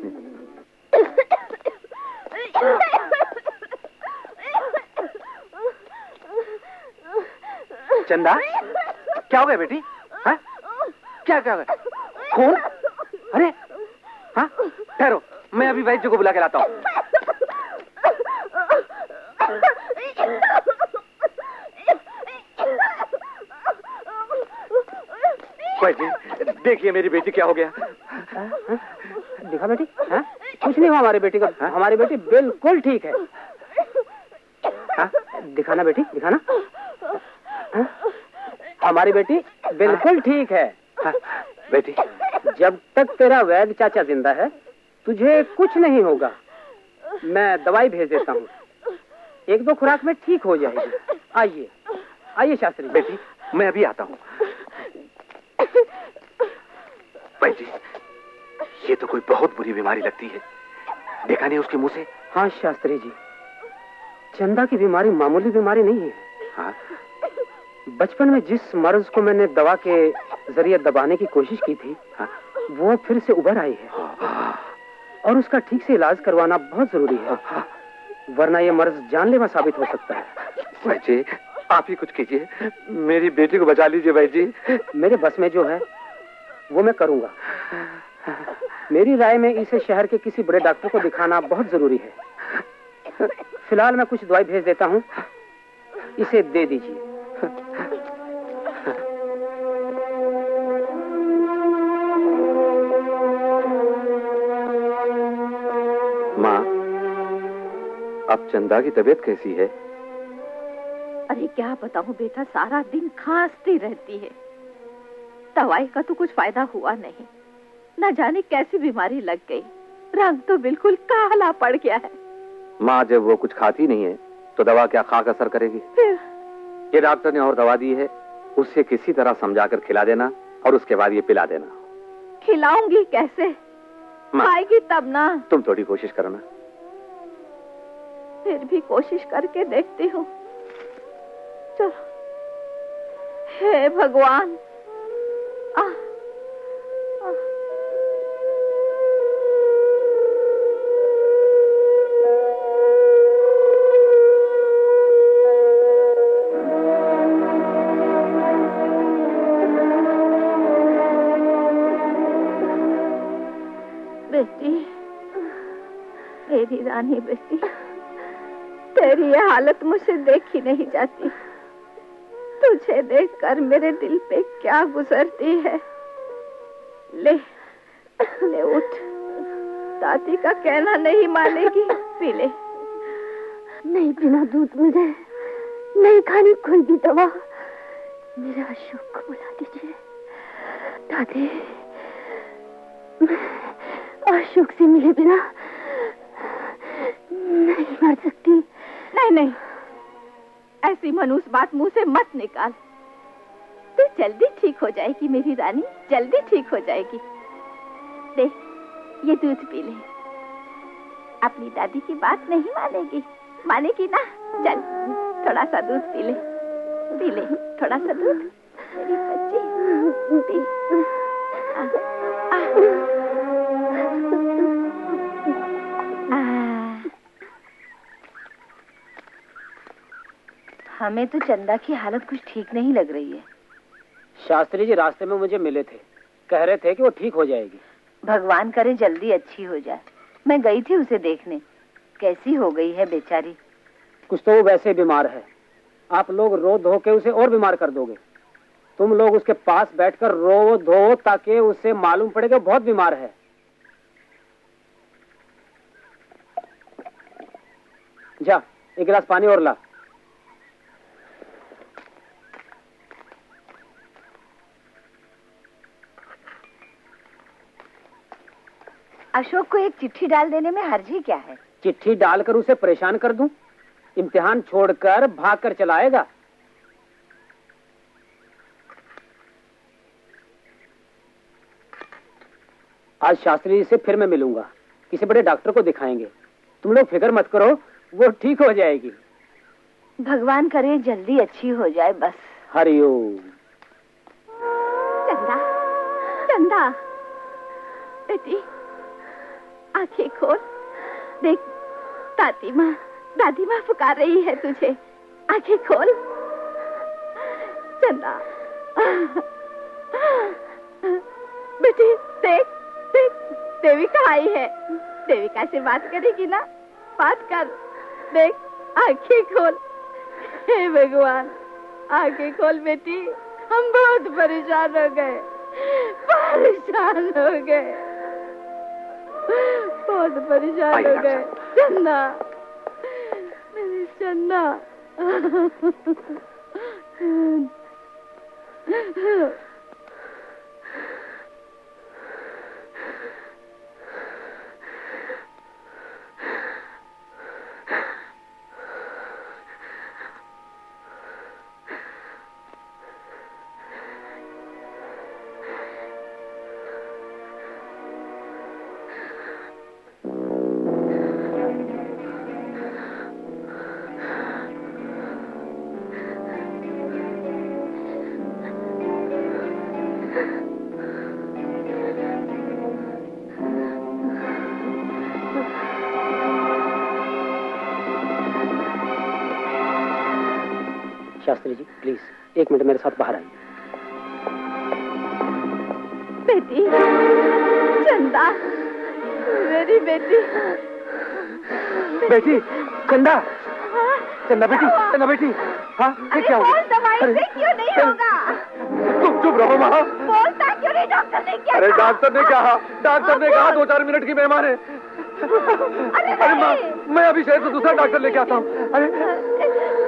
चंदा, क्या हो गया बेटी? हाँ? क्या क्या हो गया? खून? अरे हाँ, ठहरो, मैं अभी वैद्य को बुला के लाता हूँ। वैद्य, देखिए मेरी बेटी क्या हो गया। दिखा बेटी। हाँ? कुछ नहीं हुआ हमारी बेटी को। हाँ? हमारी बेटी बिल्कुल ठीक है। हाँ? दिखाना बेटी, दिखाना। हाँ? हमारी बेटी बिल्कुल ठीक है। हाँ? बेटी, जब तक तेरा वैद्य चाचा जिंदा है तुझे कुछ नहीं होगा। मैं दवाई भेज देता हूँ, एक दो खुराक में ठीक हो जाएगी। आइए आइए शास्त्री। बेटी, मैं अभी आता हूँ। बेटी, ये तो कोई बहुत बुरी बीमारी लगती है। देखा नहीं उसके मुंह से? हाँ शास्त्री जी, चंदा की बीमारी मामूली बीमारी नहीं है। हाँ? बचपन में जिस मर्ज को मैंने दवा के जरिए दबाने की कोशिश की थी, हाँ? वो फिर से उभर आई है। हाँ। और उसका ठीक से इलाज करवाना बहुत जरूरी है। हाँ। वरना ये मर्ज जानलेवा साबित हो सकता है। भाई जी, आप ही कुछ कीजिए, मेरी बेटी को बचा लीजिए भाई जी। मेरे बस में जो है वो मैं करूंगा। मेरी राय में इसे शहर के किसी बड़े डॉक्टर को दिखाना बहुत जरूरी है। फिलहाल मैं कुछ दवाई भेज देता हूँ, इसे दे दीजिए। माँ, अब चंदा की तबीयत कैसी है? अरे क्या बताऊं बेटा, सारा दिन खांसती रहती है। दवाई का तो कुछ फायदा हुआ नहीं, न जाने कैसी बीमारी लग गई। रंग तो बिल्कुल काला पड़ गया है। माँ, जब वो कुछ खाती नहीं है तो दवा क्या खाक असर करेगी? फिर ये डॉक्टर ने और दवा दी है, उससे किसी तरह समझाकर खिला देना और उसके बाद ये पिला देना। खिलाऊंगी कैसे? खाएगी तब ना। तुम थोड़ी कोशिश करो ना। फिर भी कोशिश करके देखती हूँ। चलो। हे भगवान। आ, आ। बेटी, मेरी रानी बेटी, तेरी ये हालत मुझसे देखी नहीं जाती। तुझे देखकर मेरे दिल पे क्या गुजरती है। ले, ले उठ। दादी का कहना नहीं मानेगी, पी ले। नहीं पीना दूध मुझे, नहीं खानी कोई भी दवा। मेरे अशोक को बुला दीजिए। दादी, अशोक से मिले बिना नहीं मर सकती। नहीं नहीं, ऐसी मनूस बात मुंह से मत निकाल। तू जल्दी ठीक हो जाएगी मेरी रानी, जल्दी ठीक हो जाएगी। दे, ये दूध पी ले। अपनी दादी की बात नहीं मानेगी, मानेगी ना? चल, थोड़ा सा दूध पी ले, पी ले थोड़ा सा दूध मेरी बच्ची, पी। आ, आ, हमें तो चंदा की हालत कुछ ठीक नहीं लग रही है। शास्त्री जी रास्ते में मुझे मिले थे, कह रहे थे कि वो ठीक हो जाएगी। भगवान करे जल्दी अच्छी हो जाए। मैं गई थी उसे देखने, कैसी हो गई है बेचारी। कुछ तो वो वैसे बीमार है, आप लोग रो धो के उसे और बीमार कर दोगे। तुम लोग उसके पास बैठकर रो धो ताकि उसे मालूम पड़े कि बहुत बीमार है। जा, एक गिलास पानी और ला। अशोक को एक चिट्ठी डाल देने में हर्ज ही क्या है? चिट्ठी डालकर उसे परेशान कर दूं? इम्तिहान छोड़कर भागकर चला आएगा। आज शास्त्री जी से फिर मैं मिलूंगा, किसी बड़े डॉक्टर को दिखाएंगे। तुम लोग फिक्र मत करो, वो ठीक हो जाएगी। भगवान करे जल्दी अच्छी हो जाए बस। हरिओम। चंदा, चंदा, बेटी आंखें खोल, देख दादी माँ, दादी माँ पुकार रही है तुझे। आंखें खोल चंदा। बेटी देख, देख देविका आई है। देविका से बात करेगी ना? बात कर। देख आंखें खोल। हे भगवान, आंखें खोल बेटी, हम बहुत परेशान हो गए, परेशान हो गए, बहुत परेशान हो गए। चन्ना, मेरी चन्ना। शास्त्री जी प्लीज एक मिनट मेरे साथ बाहर आइए। बेटी चंदा, मेरी बेटी। बेटी चंदा, चंदा बेटी, चंदा बेटी। हाँ ये क्या हुआ? दवाई से क्यों नहीं होगा? तुम चुप रहो माँ। बोलता क्यों नहीं? डॉक्टर ने क्या? अरे डॉक्टर ने कहा, डॉक्टर ने कहा दो चार मिनट की मेहमान है। अरे, अरे माँ, मैं अभी शहर से दूसरा डॉक्टर लेके आता हूँ। अरे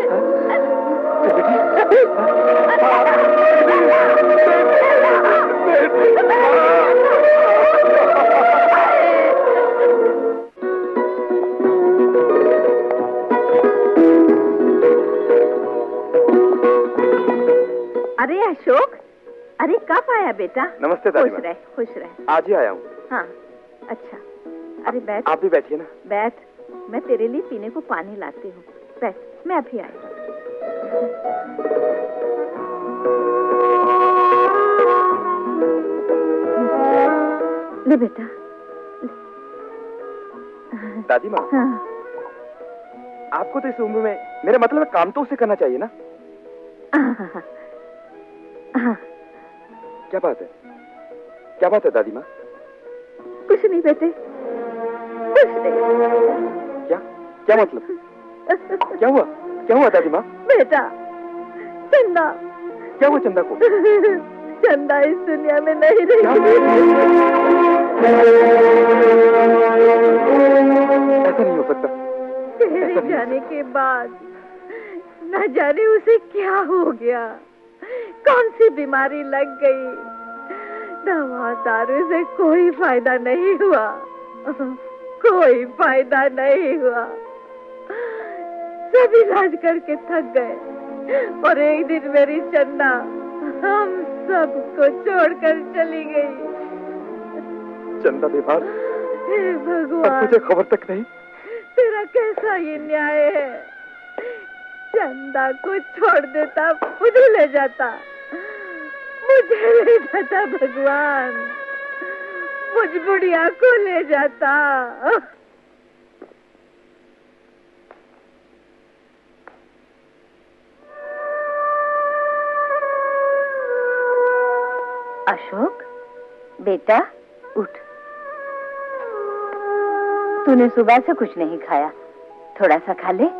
अरे अशोक, अरे कब आया बेटा? नमस्ते दादी खुश रहे, खुश रहे। आज ही आया हूँ। हाँ अच्छा, अरे बैठ। आप भी बैठिए ना। बैठ, मैं तेरे लिए पीने को पानी लाती हूँ। बैठ, मैं अभी आई। ले बेटा। दादी माँ, हाँ। आपको तो इस उम्र में, मेरा मतलब काम तो उसे करना चाहिए ना। हाँ। हाँ। क्या बात है, क्या बात है दादी माँ? कुछ नहीं बेटे, कुछ नहीं। क्या क्या मतलब? क्या हुआ, क्या हुआ दादी माँ? बेटा चंदा। क्या हुआ चंदा को? चंदा इस दुनिया में नहीं रही। ऐसा नहीं हो सकता। तेरे जाने के बाद न जाने उसे क्या हो गया, कौन सी बीमारी लग गई। दवा दारू से कोई फायदा नहीं हुआ, कोई फायदा नहीं हुआ। सब इलाज करके थक गए और एक दिन मेरी चन्ना हम सबको छोड़कर चली गई। चंदा बीमार? हे भगवान, मुझे खबर तक नहीं। तेरा कैसा ये न्याय है? चंदा को छोड़ देता, मुझे ले जाता, मुझे ले जाता भगवान, मुझ बुढ़िया को ले जाता। अशोक बेटा उठ, तूने सुबह से कुछ नहीं खाया, थोड़ा सा खा ले।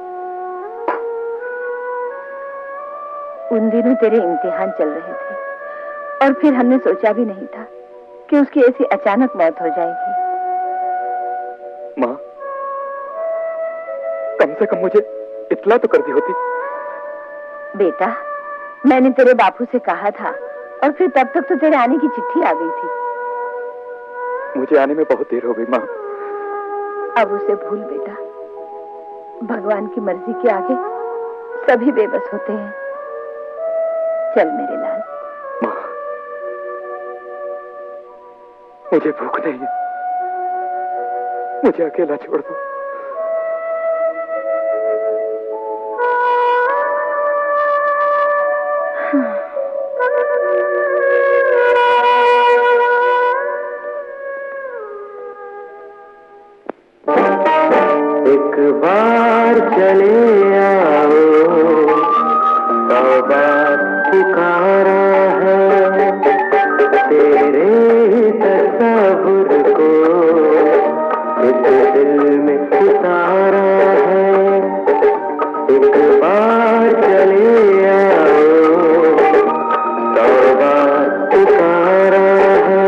उन दिनों तेरे इम्तिहान चल रहे थे और फिर हमने सोचा भी नहीं था कि उसकी ऐसी अचानक मौत हो जाएगी। माँ, कम से कम मुझे इतला तो कर दी होती। बेटा मैंने तेरे बापू से कहा था और फिर तब तक तो तेरे आने की चिट्ठी आ गई थी। मुझे आने में बहुत देर हो गई माँ। अब उसे भूल बेटा, भगवान की मर्जी के आगे सभी बेबस होते हैं। चल मेरे लाल। माँ, मुझे भूख नहीं है, मुझे अकेला छोड़ दो। एक बार चले आओ, सौ बार पुकारा है, तेरे तस्वुर को इस दिल में उतारा है। एक बार चले आओ, सौ बार पुकारा है।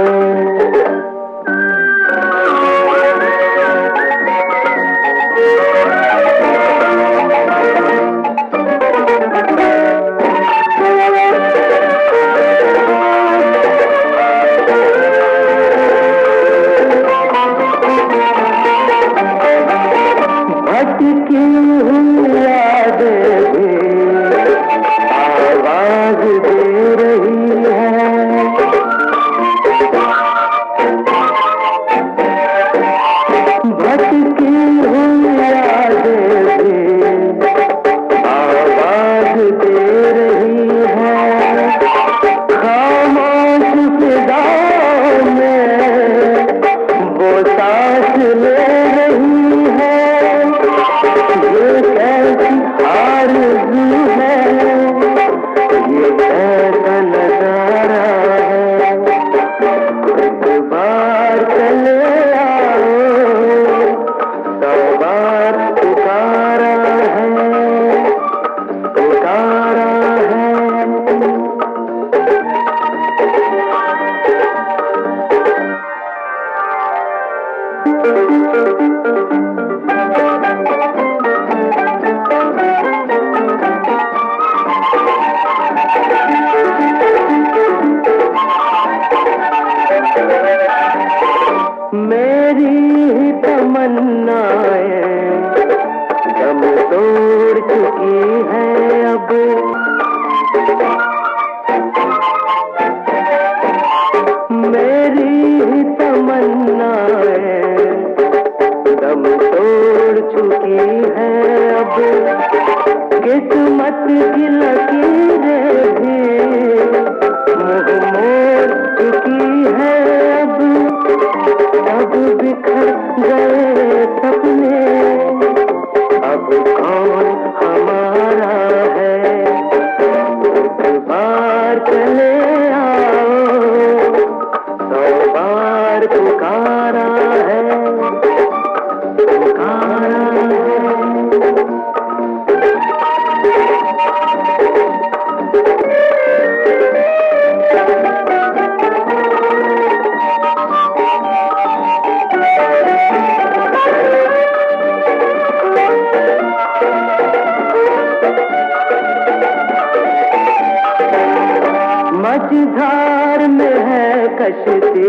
मझधार में है कश्ती,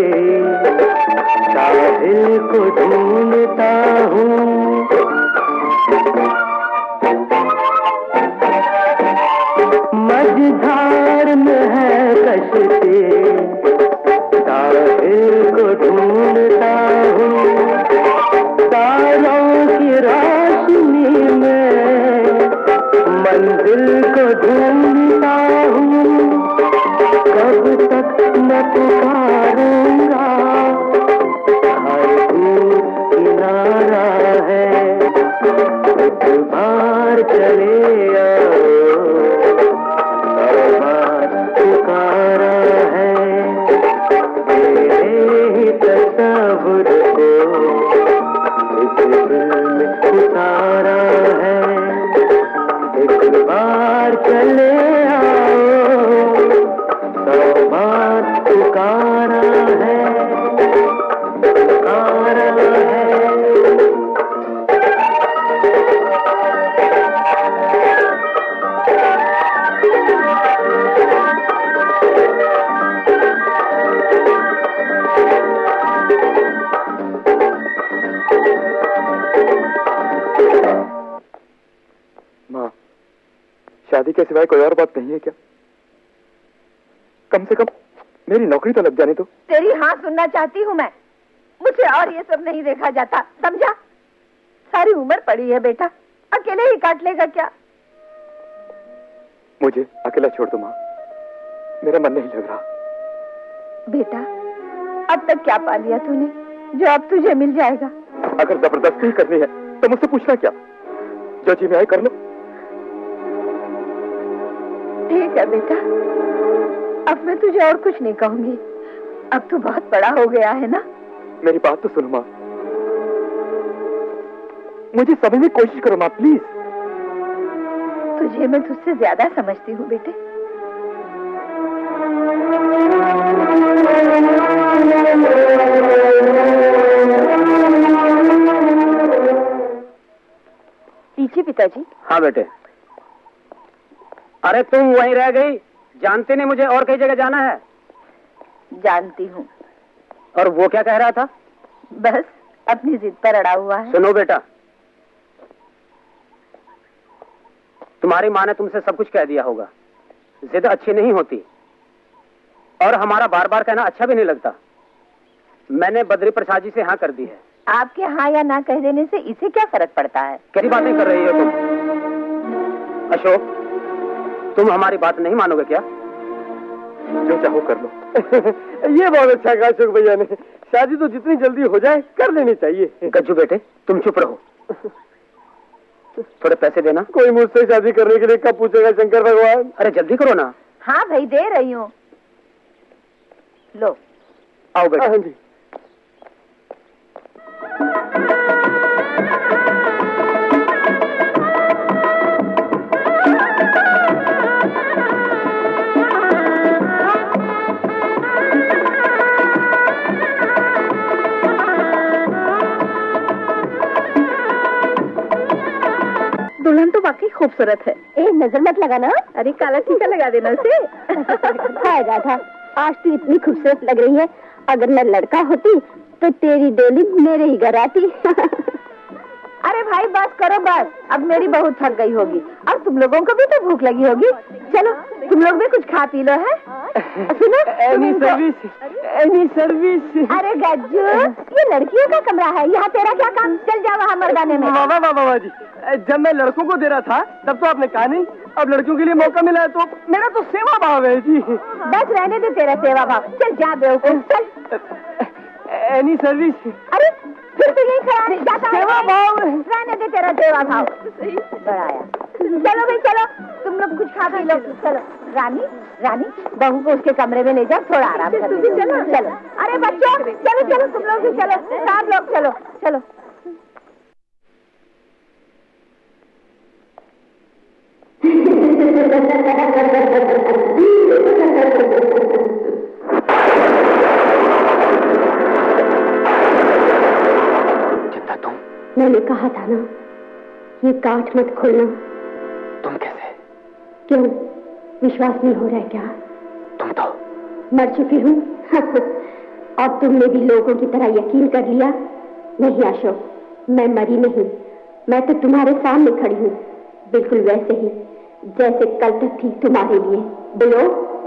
साहिल को ढूंढता हूँ। मझधार में है कश्ती, साहिल को ढूंढता हूँ। तारों की रोशनी में मंजिल को ढूंढता हूँ। कब तक मैं पुकारूंगा, हर दूर किनारा है। के सिवाय कोई और बात नहीं है क्या? कम से कम मेरी नौकरी तो लग जाने दो। तेरी हाँ सुनना चाहती हूँ मैं। मुझे और ये सब नहीं देखा जाता, समझा? सारी उम्र पड़ी है बेटा, अकेले ही काट लेगा क्या? मुझे अकेला छोड़ दो माँ, मेरा मन नहीं लग रहा। बेटा, अब तक क्या पा लिया तूने जो अब तुझे मिल जाएगा? अगर जबरदस्ती करनी है तो मुझसे पूछना क्या? जो जी में आए कर लो। ठीक है बेटा, अब मैं तुझे और कुछ नहीं कहूंगी। अब तू बहुत बड़ा हो गया है ना। मेरी बात तो सुनो माँ, मुझे समझने की कोशिश करो माँ, प्लीज। तुझे मैं तुझसे ज्यादा समझती हूँ बेटे। पीछे पिताजी। हाँ बेटे। अरे तुम वहीं रह गई, जानते नहीं मुझे और कई जगह जाना है? जानती हूँ। और वो क्या कह रहा था? बस अपनी जिद पर अड़ा हुआ है। सुनो बेटा, तुम्हारी माँ ने तुमसे सब कुछ कह दिया होगा। जिद अच्छी नहीं होती और हमारा बार बार कहना अच्छा भी नहीं लगता। मैंने बद्री प्रसाद जी से हाँ कर दी है। आपके हाँ या ना कह देने से इसे क्या फर्क पड़ता है? कैसी बातें कर रही हो तुम? अशोक, तुम हमारी बात नहीं मानोगे क्या? जो चाहो कर लो। ये बहुत अच्छा कहा अशोक भैया ने। शादी तो जितनी जल्दी हो जाए कर लेनी चाहिए। गज्जू बेटे, तुम चुप रहो। थोड़े पैसे देना। कोई मुझसे शादी करने के लिए कब पूछेगा शंकर भगवान? अरे जल्दी करो ना। हाँ भाई, दे रही हूँ। लो। आओ बेटा। हाँ जी। दुल्हन तो वाकई खूबसूरत है। ए, नजर मत लगाना। अरे काला टीका लगा देना उसे। हाय राधा, आज तू इतनी खूबसूरत लग रही है। अगर मैं लड़का होती तो तेरी डोली मेरे ही घर आती। अरे भाई बस करो बस, अब मेरी बहू थक गई होगी। अब तुम लोगों को भी तो भूख लगी होगी। चलो तुम लोग भी कुछ खा पी लो। है सुनो, एनी सर्विस, एनी सर्विस। अरे गज्जू, ये लड़कियों का कमरा है, यहाँ तेरा क्या काम? चल जा वहाँ मर्दाने में। वाह वाह वाह जी, जब मैं लड़कों को दे रहा था तब तो आपने कहा नहीं, अब लड़कियों के लिए मौका मिला है तो मेरा तो सेवा भाव है जी। बस रहने दे तेरा सेवा भाव। चल जा बेवकूफ, चल। Any service. अरे फिर तो यही खड़ा है, जाता है। सेवा भाव। रहने दे तेरा सेवा भाव। बढ़ाया। चलो भाई चलो, तुम लोग कुछ खा पी लो। चलो रानी, रानी बहू को उसके कमरे में ले जाओ, थोड़ा आराम कर लो। चलो चलो। अरे बच्चों चलो चलो, तुम लोग भी चलो, सब लोग चलो चलो। मैंने कहा था ना, ये गांठ मत खोलना। तुम कैसे? क्यों, विश्वास नहीं हो रहा है क्या? तुम तो मर चुकी हूँ। और तुमने भी लोगों की तरह यकीन कर लिया? नहीं अशोक, मैं मरी नहीं। मैं तो तुम्हारे सामने खड़ी हूँ, बिल्कुल वैसे ही जैसे कल तक थी तुम्हारे लिए। बोलो।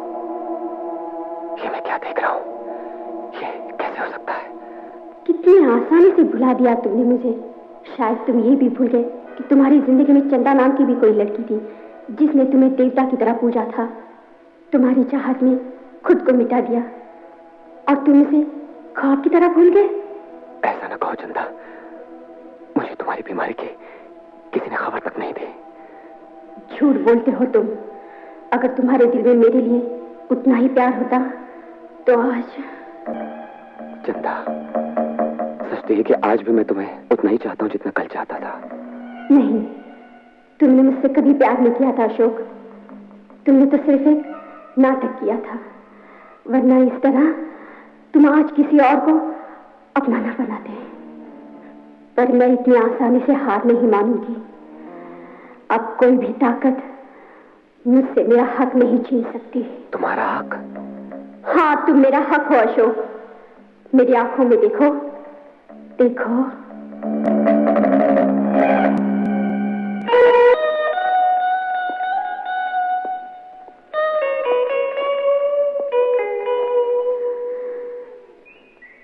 ये मैं क्या देख रहा हूँ? ये कैसे हो सकता है? कितनी आसानी से भुला दिया तुमने मुझे। शायद तुम ये भी भूल गए कि तुम्हारी जिंदगी में चंदा नाम की भी कोई लड़की थी जिसने तुम्हें देवता की तरह पूजा था। तुम्हारी चाहत में खुद को मिटा दिया और तुम उसे ख्वाब की तरह भूल गए। ऐसा ना कहो चंदा, मुझे तुम्हारी बीमारी की किसी ने खबर तक नहीं दी। झूठ बोलते हो तुम। अगर तुम्हारे दिल में मेरे लिए उतना ही प्यार होता तो आज। चंदा, सच तो ये कि आज भी मैं तुम्हें उतना ही चाहता हूँ जितना कल चाहता था। नहीं, तुमने मुझसे कभी प्यार नहीं किया था अशोक। तुमने तो सिर्फ एक नाटक किया था, वरना इस तरह तुम आज किसी और को अपना ना बनाते। पर मैं इतनी आसानी से हार नहीं मानूंगी। अब कोई भी ताकत मुझसे मेरा हक नहीं छीन सकती। तुम्हारा हक? हाँ, तुम मेरा हक हो अशोक। मेरी आंखों में देखो, देखो।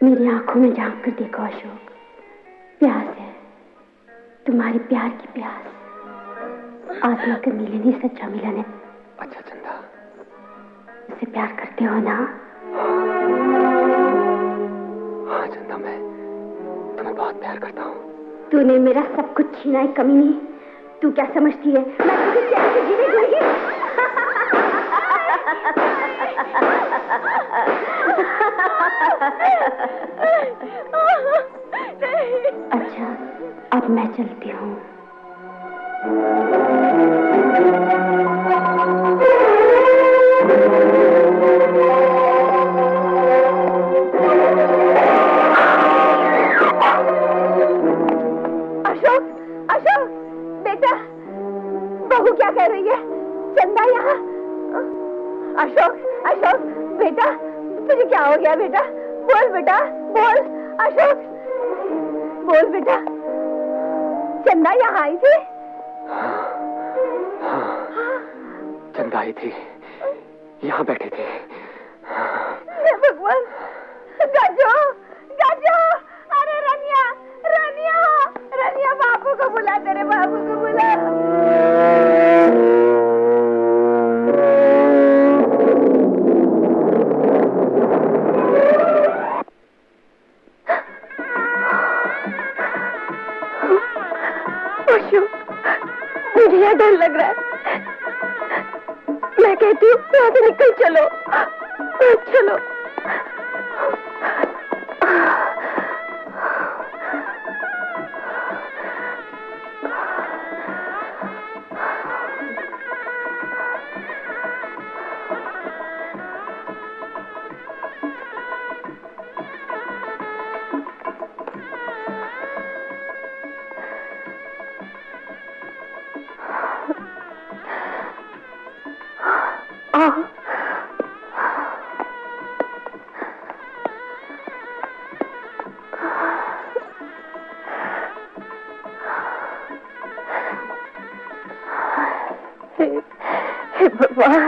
मेरी आंखों में झांक कर देखो अशोक, प्यास है, तुम्हारे प्यार की प्यास। आत्मा का मिलन ही सच्चा मिलन है। अच्छा चंदा, उससे प्यार करते हो ना? हाँ चंदा, मैं तुम्हें बहुत प्यार करता हूँ। तूने मेरा सब कुछ छीना है कमीनी। तू क्या समझती है मैं तुझे चैन से जीने दूंगी? अच्छा, अब मैं चलती हूँ। अशोक, अशोक, बेटा, बहू क्या कह रही है? चंदा यहाँ। अशोक, अशोक, बेटा, तुझे क्या हो गया बेटा? बोल बेटा, बोल। अशोक, बोल बेटा। चंदा यहाँ आई थी? चंदा आई थी, यहाँ बैठे थे। हे भगवान, गजो, गजो, अरे रनिया, रनिया, रनिया, बापू को बुला, तेरे बापू को बुला। मुझे यहाँ डर लग रहा है। मैं कहती हूँ यहाँ से निकल चलो, चलो। हे भगवान,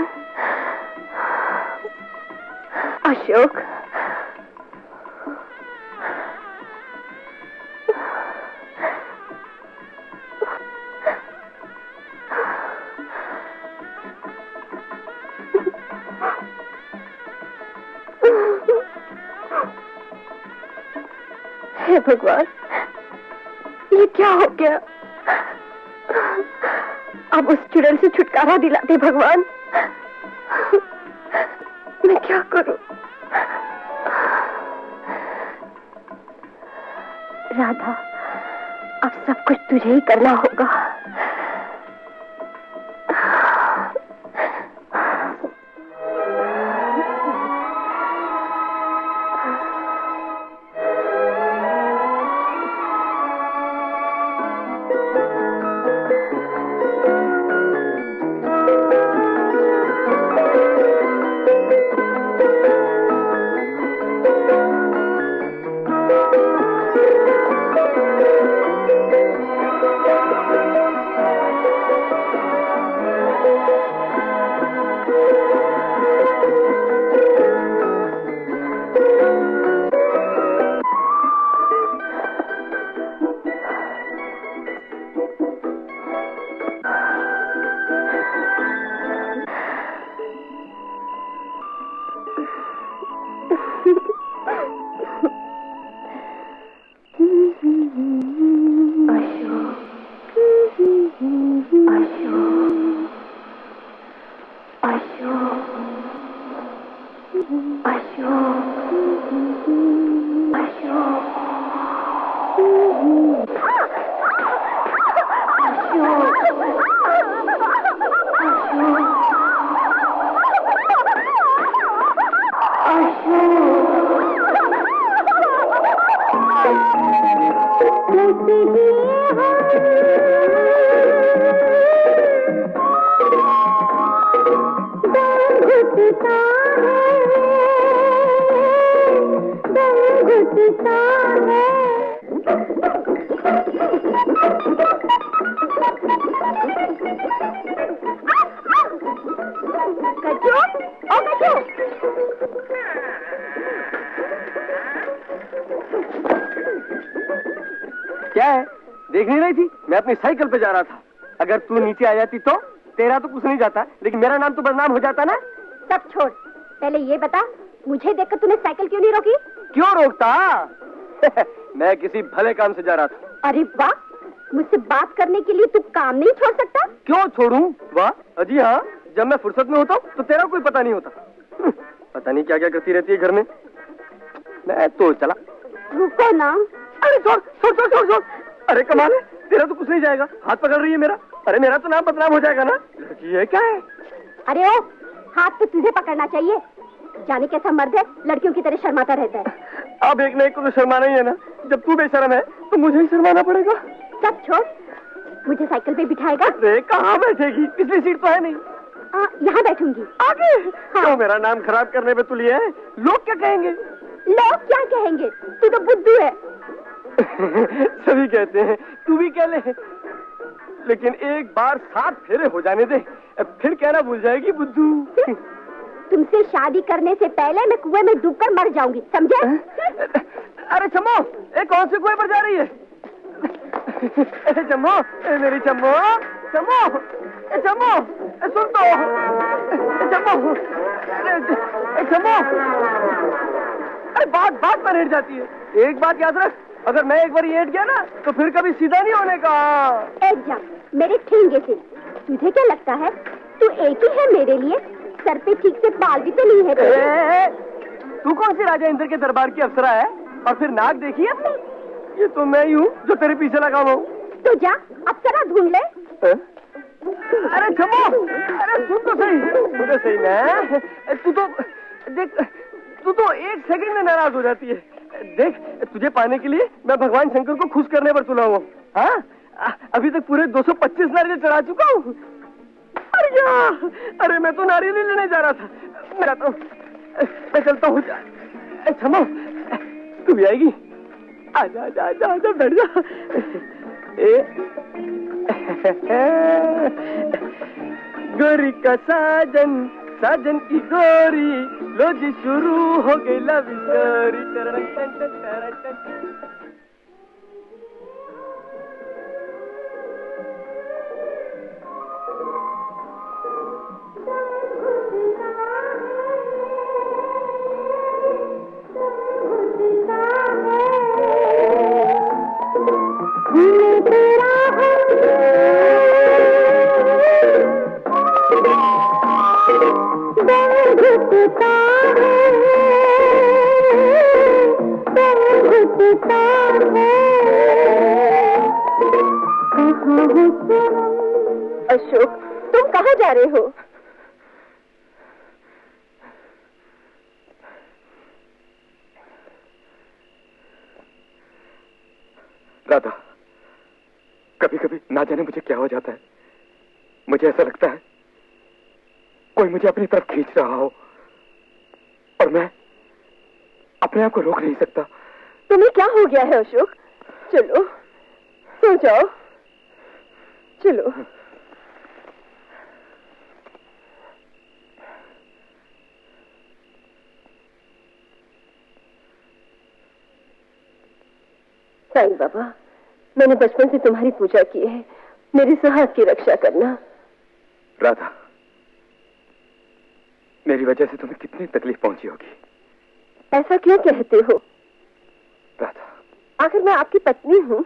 अशोक, हे भगवान, ये क्या हो गया? अब उस चुड़ैल से छुटकारा दिला दे भगवान। मैं क्या करूं? राधा, अब सब कुछ तुझे ही करना होगा। है? देख नहीं रही थी? मैं अपनी साइकिल पे जा रहा था। अगर तू नीचे आ जाती तो तेरा तो कुछ नहीं जाता, लेकिन मेरा नाम तो बदनाम हो जाता ना। सब छोड़, पहले ये बता, मुझे देखकर तूने साइकिल क्यों नहीं रोकी? क्यों रोकता? मैं किसी भले काम से जा रहा था। अरे वाह, मुझसे बात करने के लिए तू काम नहीं छोड़ सकता? क्यों छोड़ूं? वाह, अजी हाँ, जब मैं फुर्सत में होता हूँ तो तेरा कोई पता नहीं होता। पता नहीं क्या क्या करती रहती है घर में। मैं तो चला। रुको ना। अरे छोड़ छोड़ छोड़ छोड़ छोड़। अरे कमाल है, तेरा तो कुछ नहीं जाएगा। हाथ पकड़ रही है मेरा। अरे मेरा तो नाम बदनाम हो जाएगा ना। लड़की है क्या है? अरे ओ, हाथ तो तुझे पकड़ना चाहिए। जाने कैसा मर्द है, लड़कियों की तरह शर्माता रहता है। अब एक न एक को तो शर्माना ही है ना। जब तू बेशर्म है तो मुझे ही शर्माना पड़ेगा। सब छोड़, मुझे साइकिल पे बिठाएगा? अरे कहाँ बैठेगी? पिछली सीट तो है नहीं। आ, यहाँ बैठूंगी। आगे? हाँ। तो मेरा नाम खराब करने पे तुली है। लोग क्या कहेंगे? लोग क्या कहेंगे? तू तो बुद्धू है। सभी कहते हैं, तू भी कह ले। लेकिन एक बार सात फेरे हो जाने दे, फिर कहना भूल जाएगी बुद्धू। तुमसे शादी करने से पहले मैं कुएं में डूबकर मर जाऊंगी, समझे? अरे चम्मो, ए कौन से कुएं पर जा रही है? ए चम्मो, ए मेरी चम्मो, चम्मो, ए चम्मो, ए सुन तो, ए चम्मो, ए चम्मो, अरे बात बात पर हिट जाती है। एक बात याद रख, अगर मैं एक बार हिट गया ना तो फिर कभी सीधा नहीं होने का। एक जा मेरे ठेंगे से। तुझे क्या लगता है तू एक ही है मेरे लिए? सर पे ठीक से बाल भी तो नहीं है तेरे। तू कौन सी राजा इंद्र के दरबार की अप्सरा है? और फिर नाक देखी है अपनी? ये तो मैं ही हूँ जो तेरे पीछे लगा हुआ हूँ। तो जा अप्सरा ढूंढ ले। अरे छमो, अरे सुन तो सही, सुन सही ना। तू तो देख, तू तो एक सेकंड में नाराज हो जाती है। देख, तुझे पाने के लिए मैं भगवान शंकर को खुश करने पर तुला हुआ। हाँ, अभी तक पूरे दो सौ पच्चीस नारियल चढ़ा चुका हूँ। अरे अरे मैं तो नारियल ही लेने जा रहा था। मैं तो मैं चलता हूँ। छमो, तू भी आएगी? आजा आजा आजा आजा, बैठ जा। ए गोरी का साजन, साजन की गोरी, लो जी शुरू हो गई लव स्टोरी। अशोक, तुम कहाँ जा रहे हो? राधा, कभी कभी ना जाने मुझे क्या हो जाता है। मुझे ऐसा लगता है कोई मुझे अपनी तरफ खींच रहा हो और मैं अपने आप को रोक नहीं सकता। तुम्हें क्या हो गया है अशोक? चलो सो जाओ, चलो। साईं बाबा, मैंने बचपन से तुम्हारी पूजा की है, मेरे सुहाग की रक्षा करना। राधा, मेरी वजह से तुम्हें कितनी तकलीफ पहुंची होगी। ऐसा क्यों कहते हो? राधा, आखिर मैं आपकी पत्नी हूँ।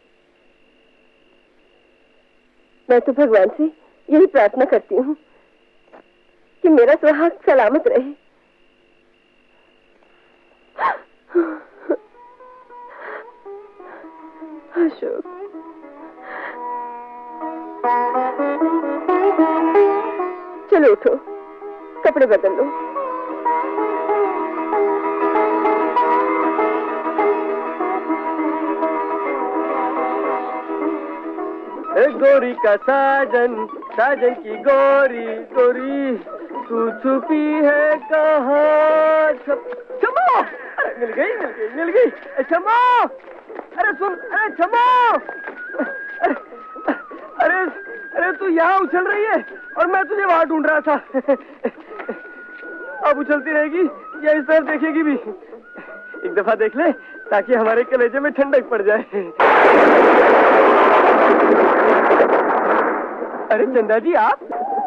मैं तो भगवान से यही प्रार्थना करती हूँ कि मेरा सुहाग सलामत रहे। अशोक, चलो उठो, कपड़े बदल लो। गोरी का साजन, साजन की गोरी, गोरी तू छुपी है कहाँ? छमो, अरे मिल गई मिल गई मिल गई। छमो, अरे सुन, अरे छमो, अरे अरे अरे तू यहाँ उछल रही है और मैं तुझे वहां ढूंढ रहा था। अब उछलती रहेगी या इस तरफ देखेगी भी? एक दफा देख ले ताकि हमारे कलेजे में ठंडक पड़ जाए। अरे चंदा जी आप?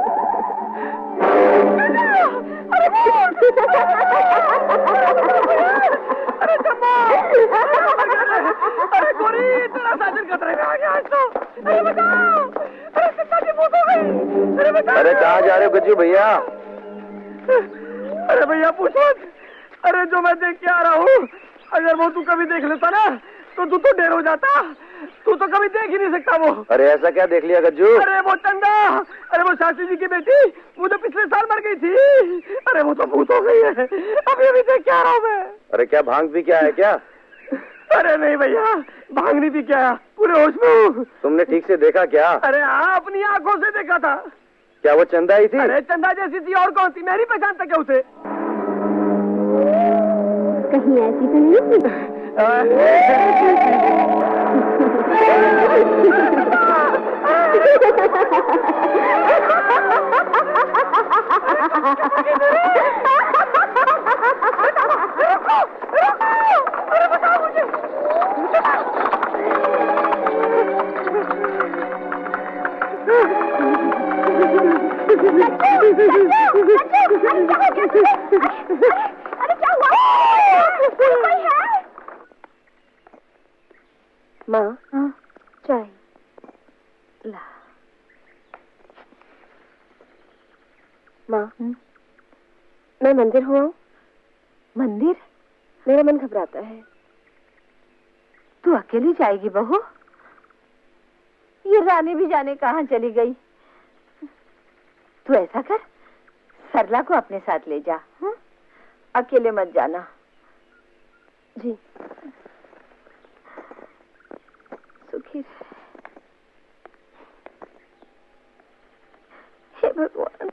अरे चंदा! अरे गोरी तेरा साजन खतरे में आ गया आज तो। अरे बताओ! अरे चंदा जी मौत हो गई। अरे बताओ! अरे कहाँ जा रहे हो गज्जू भैया? अरे भैया पूछो। अरे जो मैं देख के आ रहा हूँ, अगर वो तू कभी देख लेता ना तो तू तो ढेर हो जाता। तू तो कभी देख ही नहीं सकता वो। अरे ऐसा क्या देख लिया गज्जू? अरे वो चंदा, अरे वो शास्त्री जी की बेटी, वो तो पिछले साल मर गई थी। अरे वो तो भूत हो गई है। अभी अभी देख के आ रहा हूँ मैं। अरे क्या भांग पी क्या है क्या? अरे नहीं भैया, भांग नहीं पी क्या, पूरे होश में हूँ। तुमने ठीक से देखा क्या? अरे हाँ, अपनी आंखों से देखा था। क्या वो चंदा ही थी? अरे चंदा जैसी थी और कौन सी, मैं नहीं पहचानता क्या उसे? कहीं ऐसी तो नहीं थी? अरे बताओ मुझे। अरे क्या हुआ? कोई है? माँ, चाय ला। माँ, मैं मंदिर हुआ हूँ। मंदिर? मेरा मन घबराता है। तू अकेली जाएगी बहू? ये रानी भी जाने कहाँ चली गई। तू ऐसा कर, सरला को अपने साथ ले जा। हुँ? अकेले मत जाना। जी। सुखी हे भगवान।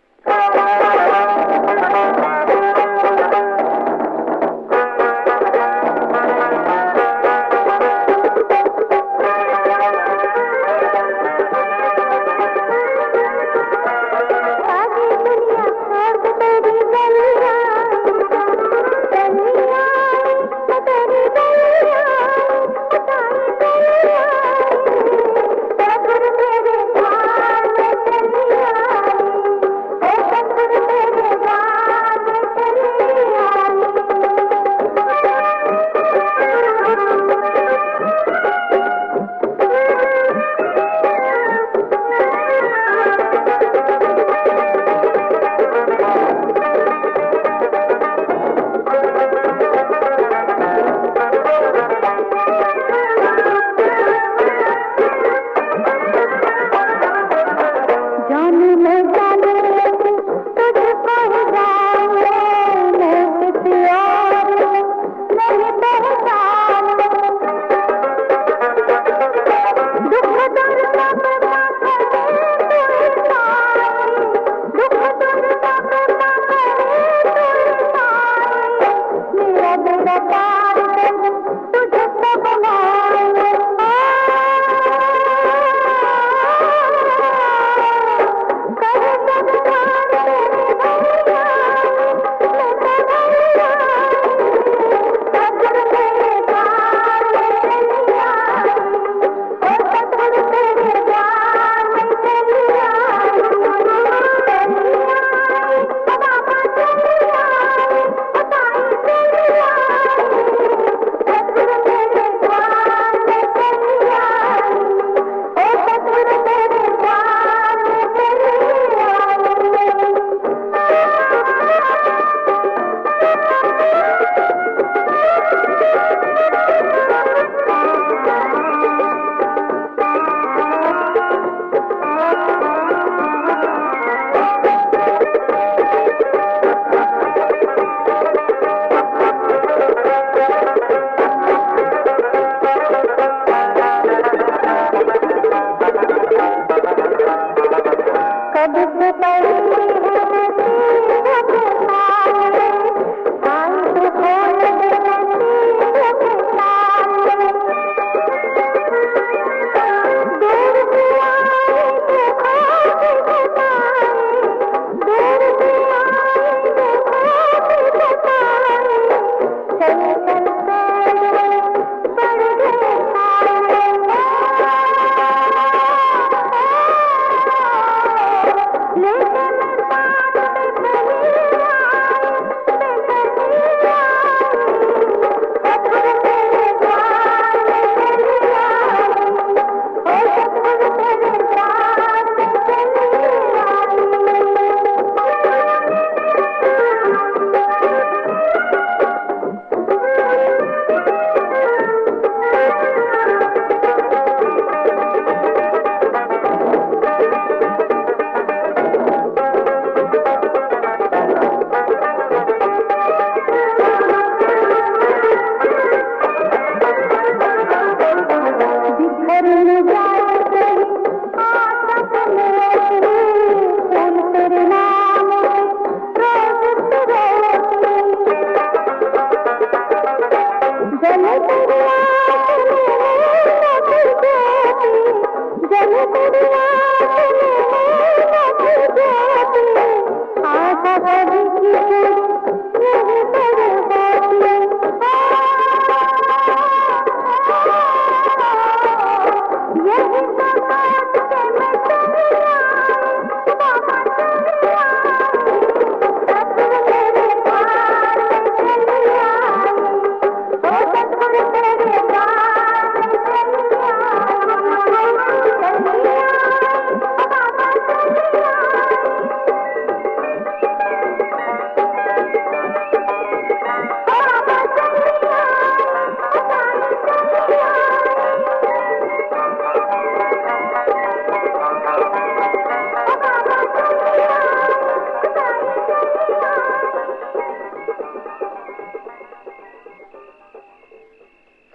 तेरे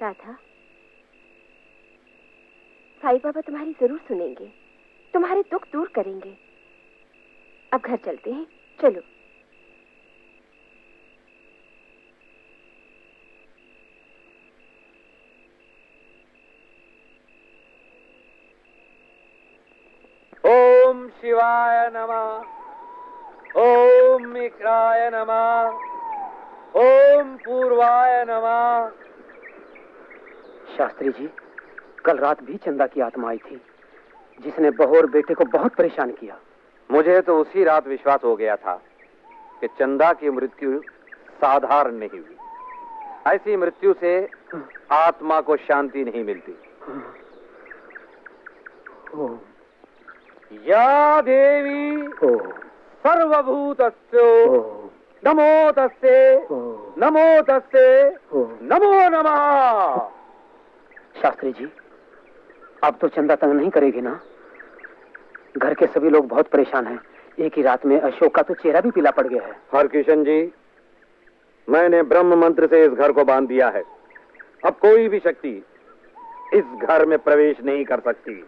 राधा, साईं बाबा तुम्हारी जरूर सुनेंगे, तुम्हारे दुख दूर करेंगे। अब घर चलते हैं, चलो। ओम शिवाय नमः, ओम मित्राय नमः, ओम पूर्वाय नमः। शास्त्री जी, कल रात भी चंदा की आत्मा आई थी, जिसने बहू और बेटे को बहुत परेशान किया। मुझे तो उसी रात विश्वास हो गया था कि चंदा की मृत्यु साधारण नहीं हुई। ऐसी मृत्यु से आत्मा को शांति नहीं मिलती। या देवी सर्वभूतस्य नमो तस्ते नमो तस्ते नमो नमः। शास्त्री जी, अब तो चंदा तंग नहीं करेगी ना? घर के सभी लोग बहुत परेशान हैं। एक ही रात में अशोक का तो चेहरा भी पीला पड़ गया है। हरकिशन जी, मैंने ब्रह्म मंत्र से इस घर को बांध दिया है। अब कोई भी शक्ति इस घर में प्रवेश नहीं कर सकती।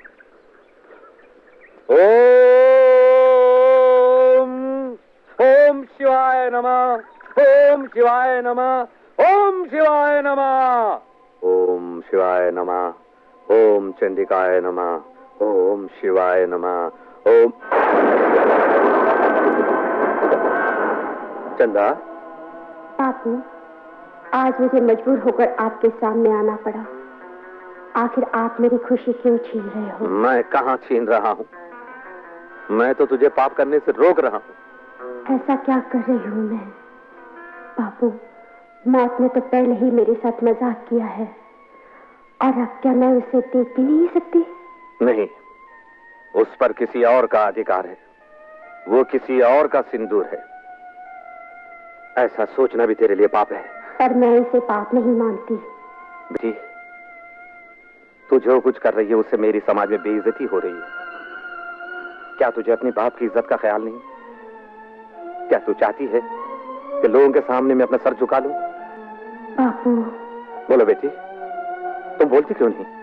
ओम ओम शिवाय नमः, ओम शिवाय नमः, ओम शिवाय नमः, ओम शिवाय नमः, ओम चंडिकाय नमः, ओम शिवाय नमः, ओम। चंदा, बापू, आज मुझे मजबूर होकर आपके सामने आना पड़ा। आखिर आप मेरी खुशी क्यों छीन रहे हो? मैं कहाँ छीन रहा हूँ? मैं तो तुझे पाप करने से रोक रहा हूँ। ऐसा क्या कर रही हूँ मैं? बापू, मौत ने तो पहले ही मेरे साथ मजाक किया है, और अब क्या मैं उसे देख भी नहीं सकती? नहीं, उस पर किसी और का अधिकार है। वो किसी और का सिंदूर है। ऐसा सोचना भी तेरे लिए पाप है। पर मैं इसे पाप नहीं मानती। बेटी, तू जो कुछ कर रही है उससे मेरी समाज में बेइज्जती हो रही है। क्या तुझे अपने बाप की इज्जत का ख्याल नहीं? क्या तू चाहती है कि लोगों के सामने मैं अपना सर झुका लूं? बापू। बोलो बेटी, तुम बोलती क्यों नहीं?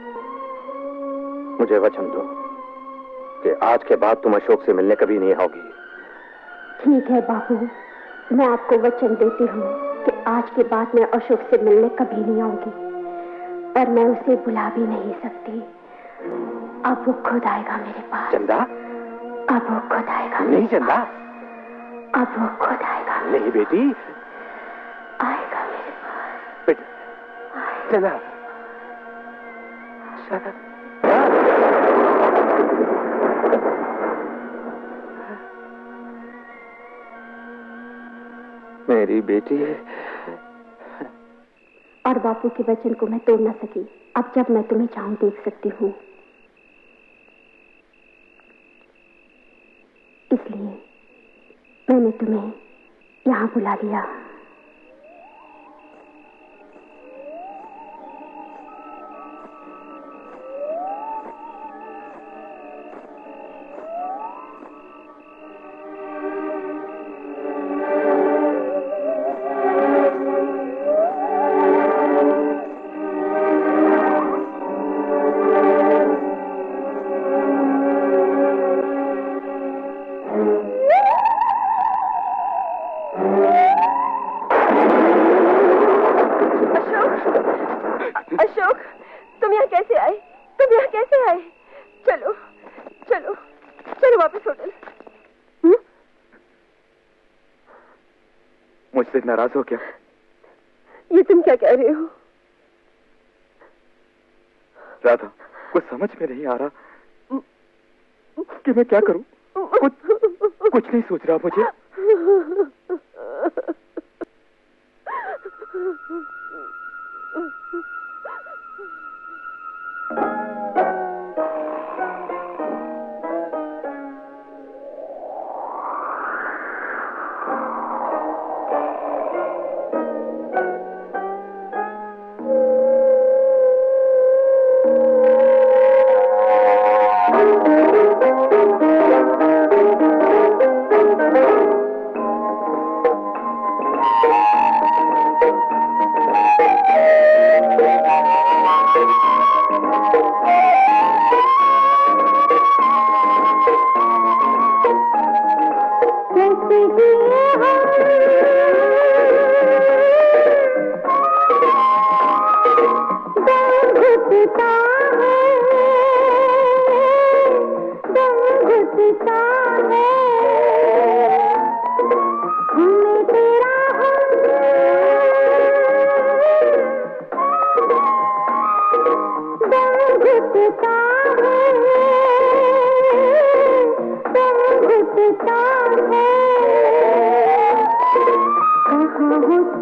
मुझे वचन दो कि आज के बाद तुम अशोक से मिलने कभी नहीं आओगी। ठीक है बापू, मैं आपको वचन देती हूँ कि आज के बाद मैं अशोक से मिलने कभी नहीं आऊंगी, पर मैं उसे बुला भी नहीं सकती। अब वो खुद आएगा मेरे पास। चंदा, अब वो खुद आएगा। नहीं चंदा, अब वो खुद आएगा। नहीं बेटी, आएगा मेरे पास। बेटी, चंदा, मेरी बेटी है। और बापू के वचन को मैं तोड़ ना सकी। अब जब मैं तुम्हें चाहूं देख सकती हूँ, इसलिए मैंने तुम्हें यहाँ बुला लिया। नाराज हो क्या? ये तुम क्या कह रहे हो? राधा, कुछ समझ में नहीं आ रहा कि मैं क्या करूं। कुछ कुछ नहीं सोच रहा मुझे।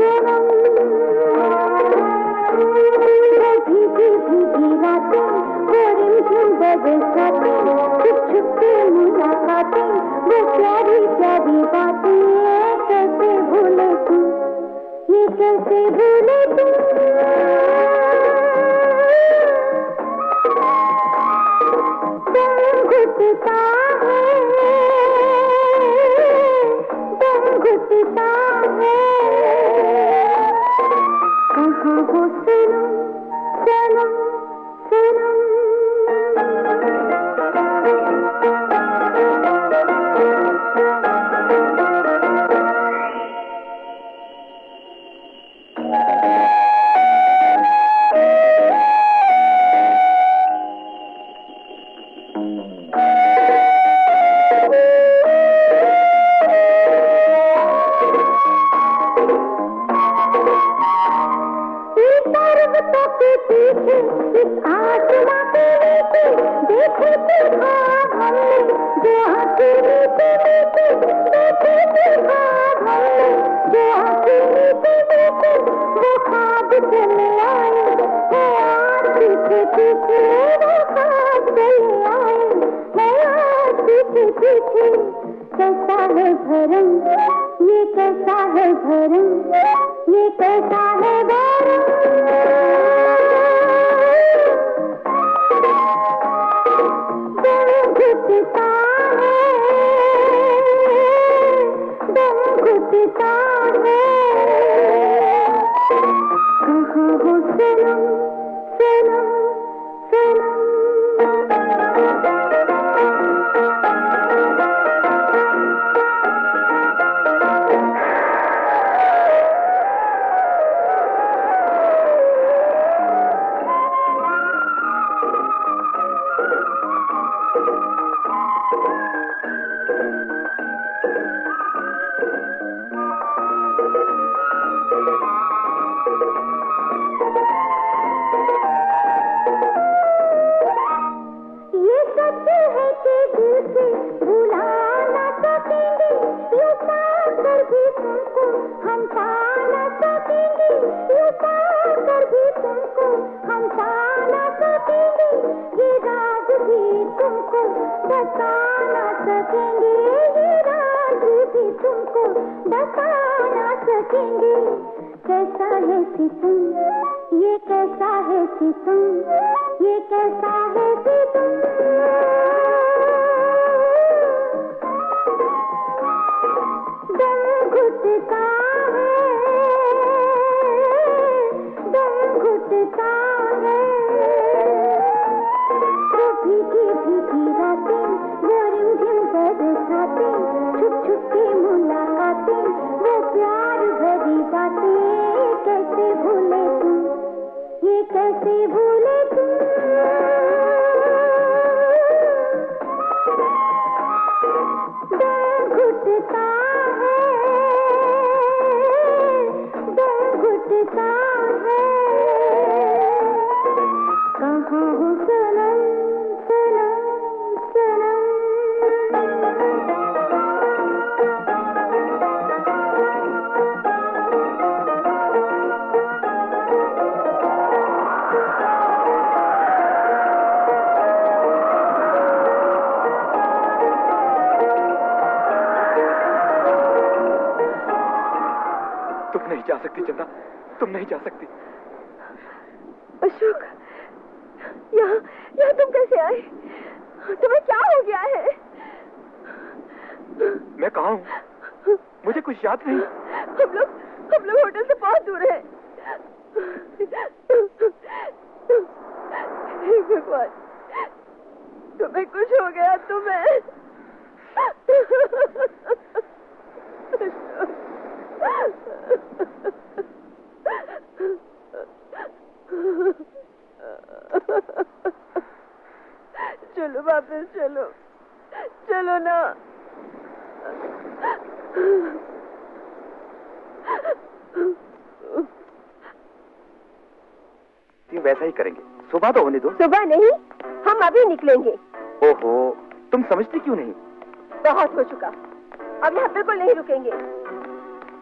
वैसा ही करेंगे। सुबह तो होने दो। सुबह नहीं, हम अभी निकलेंगे। ओहो, तुम समझती क्यों नहीं? बहुत हो चुका, अब यहाँ बिल्कुल नहीं रुकेंगे।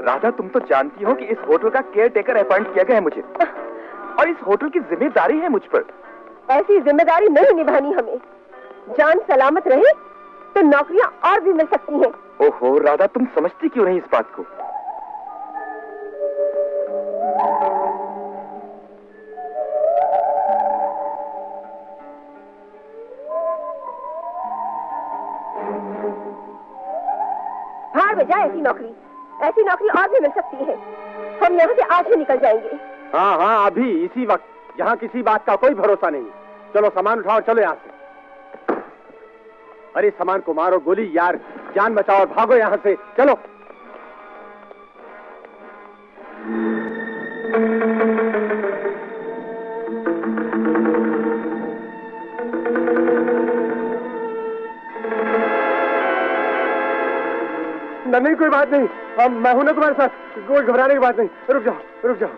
राधा, तुम तो जानती हो कि इस होटल का केयर टेकर अपॉइंट किया गया है मुझे, और इस होटल की जिम्मेदारी है मुझ पर। ऐसी जिम्मेदारी नहीं निभानी हमें। जान सलामत रहे तो नौकरियां और भी मिल सकती हैं। ओहो राधा, तुम समझती क्यों नहीं इस बात को? भाड़ में जाए ऐसी नौकरी, ऐसी नौकरी और भी मिल सकती है। हम यहाँ से आज ही निकल जाएंगे। हाँ हाँ, अभी इसी वक्त। यहाँ किसी बात का कोई भरोसा नहीं। चलो सामान उठाओ, चलो यहाँ से। अरे सामान को मारो गोली यार, जान बचाओ और भागो यहाँ से, चलो। नहीं कोई बात नहीं, हम मैं हूं ना तुम्हारे साथ, कोई घबराने की बात नहीं। रुक जाओ रुक जाओ।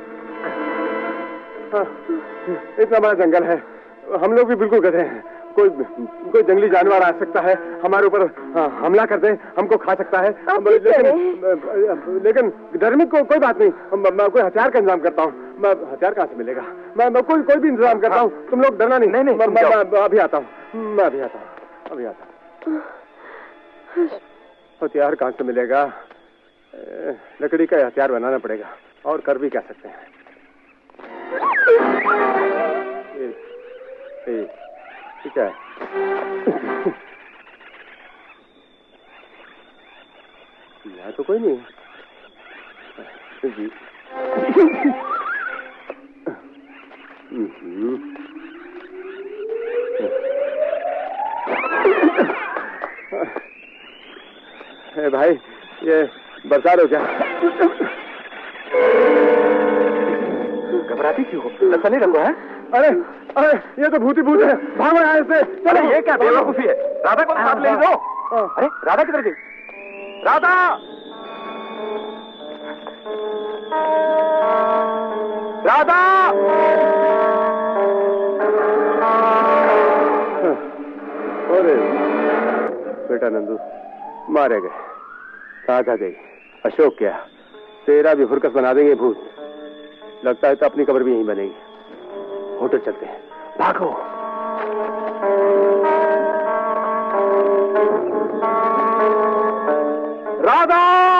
हाँ, इतना बड़ा जंगल है, हम लोग भी बिल्कुल गधे हैं। कोई कोई जंगली जानवर आ सकता है, हमारे ऊपर हमला कर दे, हमको खा सकता है। लेकिन लेकिन डरने को कोई बात नहीं, मैं कोई हथियार का इंतजाम करता हूँ। मैं हथियार कहाँ से मिलेगा? मैं, मैं कोई कोई भी इंतजाम करता हूँ। तुम लोग डरना नहीं। नहीं नहीं, मैं, मैं, मैं अभी आता हूँ, मैं अभी आता हूँ, अभी आता हूँ। हथियार कहाँ से मिलेगा? लकड़ी का हथियार बनाना पड़ेगा, और कर भी क्या सकते हैं। ए, ए, क्या है? यहाँ तो कोई नहीं जी। ए भाई, ये बरसात हो क्या? घबराती क्यों हो? तसल्ली रखो। है अरे अरे, ये तो भूती भूत है, भागो यहाँ से। चलो, ये क्या बेवकूफी है? राधा को साथ ले दो। अरे राधा किधर गई? राधा, राधा! अरे बेटा नंदू, मारे गए। राधा गई, अशोक क्या, तेरा भी हुरकस बना देंगे भूत। लगता है तो अपनी कब्र भी यहीं बनेगी। होटल चलते हैं, भागो। राधा!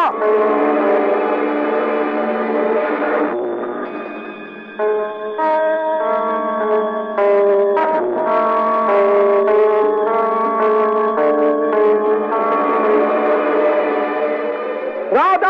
राधा!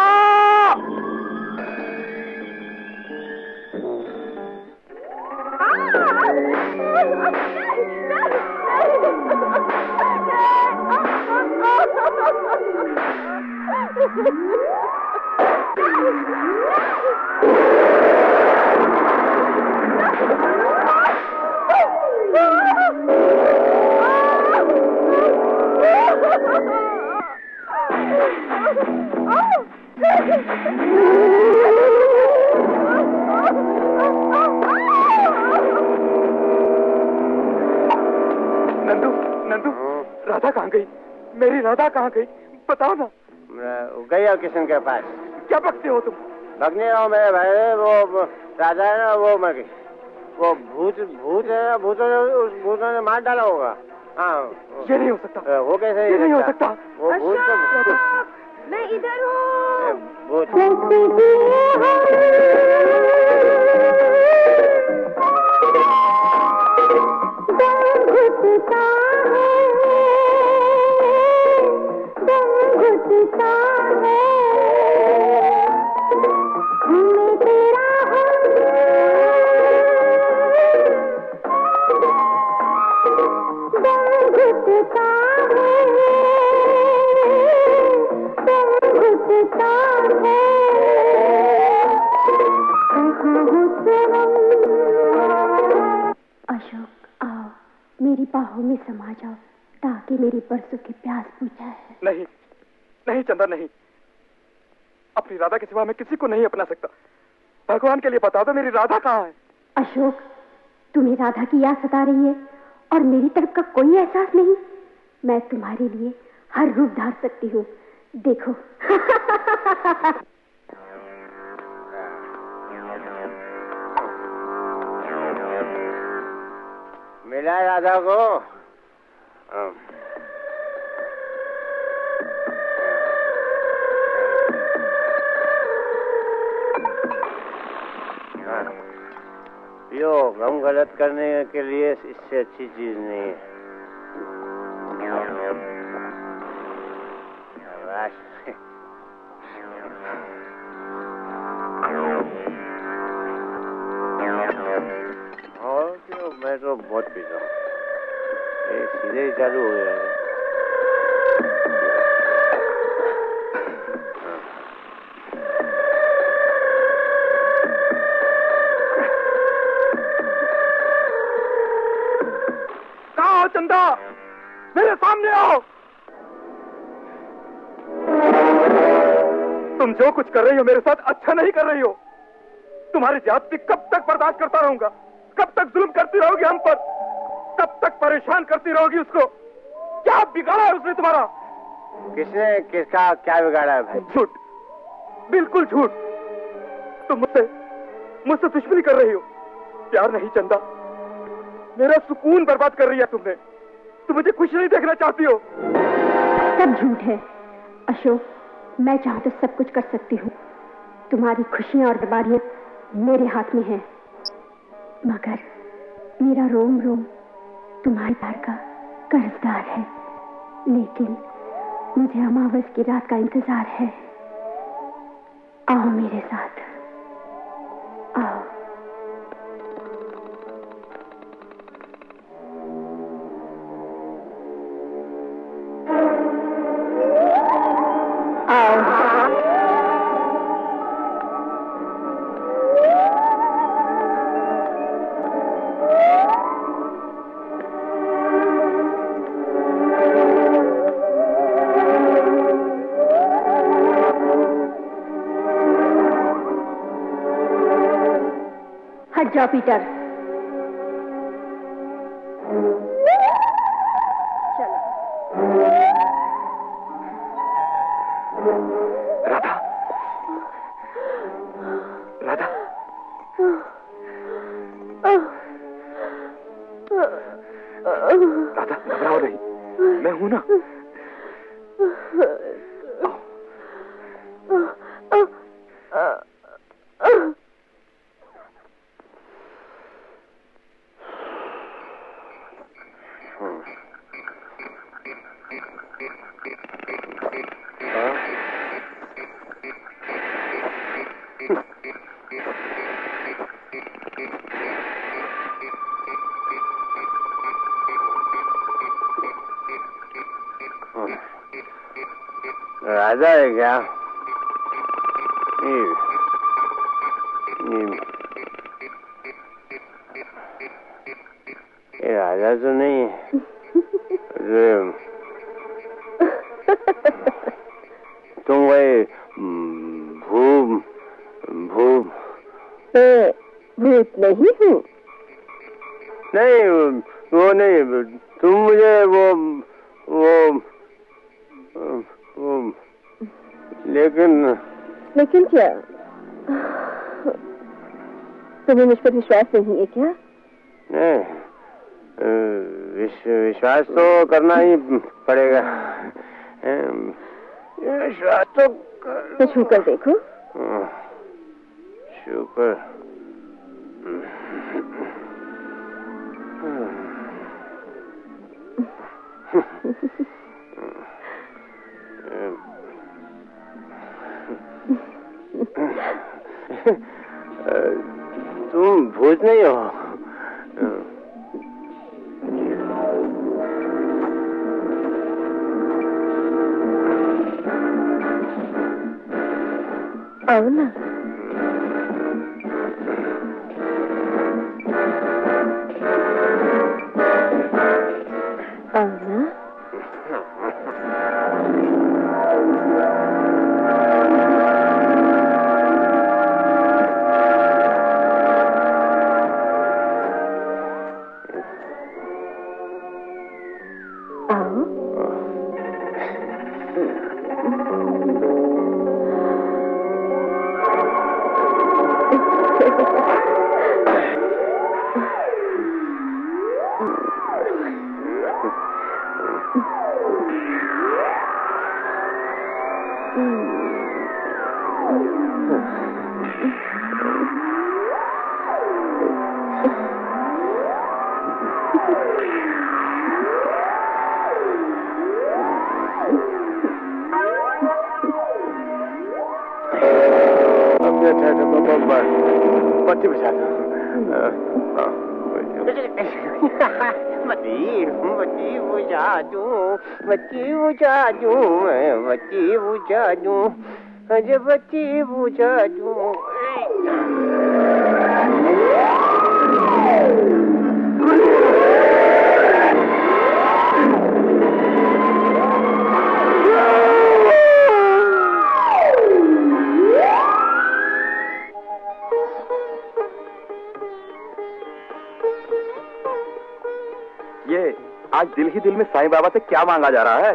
नंदू, नंदू, राधा कहाँ गई? मेरी राधा कहाँ गई? बताओ ना। गई हो किशन के पास। क्या बकते हो तुम? भगने रहो मेरे भाई, वो राजा है ना, वो मर गई। वो भूत भूत है ना, भूतों ने उस भूतों ने मार डाला होगा। हाँ, ये नहीं हो सकता। वो कैसे ये नहीं हो सकता। वो भूत तो मैं इधर हूँ। भूत अशोक, आओ मेरी बाहों में समा जाओ ताकि मेरी परसों की प्यास बुझाए। नहीं, नहीं चंदा, नहीं। अपनी राधा के सिवा मैं किसी को नहीं अपना सकता। भगवान के लिए बता दो, मेरी राधा कहाँ है? अशोक, तुम्हें राधा की याद सता रही है और मेरी तरफ का कोई एहसास नहीं? मैं तुम्हारे लिए हर रूप धार सकती हूँ, देखो। मिला राधा को? पियो, गम गलत करने के लिए इससे अच्छी चीज नहीं है। और क्यों, मैं तो बहुत पीता हूँ। ये सीधे ही चालू हो गया है। कहाँ हो चंदा? मेरे सामने आओ। तुम जो कुछ कर रही हो मेरे साथ अच्छा नहीं कर रही हो। तुम्हारी ज्यादती कब तक बर्दाश्त करता रहूंगा? कब तक जुल्म करती रहोगी हम पर? कब तक परेशान करती रहोगी उसको? क्या बिगाड़ा है उसने तुम्हारा? किसने किसका क्या बिगाड़ा है भाई? झूठ, बिल्कुल झूठ। तुम मुझसे मुझसे दुश्मनी कर रही हो। प्यार नहीं चंदा, मेरा सुकून बर्बाद कर रही है तुमने। तुम मुझे खुश नहीं देखना चाहती हो। सब झूठ है अशोक। मैं चाहूँ तो सब कुछ कर सकती हूँ। तुम्हारी खुशियाँ और बर्बादियाँ मेरे हाथ में है, मगर मेरा रोम रोम तुम्हारे प्यार का कर्जदार है। लेकिन मुझे अमावस की रात का इंतजार है। आओ मेरे साथ, आओ। जाओ पीटर। चलो। राधा, राधा, राधा घबराओ नहीं, मैं हूं ना। राजा है क्या? ये, ये, ये राजा तो नहीं है। तुम वही भूत भूत भूत नहीं हूँ। नहीं वो नहीं, तुम मुझे वो वो वो लेकिन लेकिन क्या? तुम्हें मुझ पर विश्वास नहीं है क्या? नहीं, विश्वास तो करना ही पड़ेगा। विश्वास तो तो छूकर देखो। छूकर तुम भूत नहीं हो। आओ ना। आओ ना। आओ। पट्टी बजा दो। बत्ती बत्ती बुझा दूं, बत्ती बुझा दूं, मैं बत्ती बुझा दूं, अरे बत्ती बुझा दूं। ये आज दिल ही दिल में साईं बाबा से क्या मांगा जा रहा है?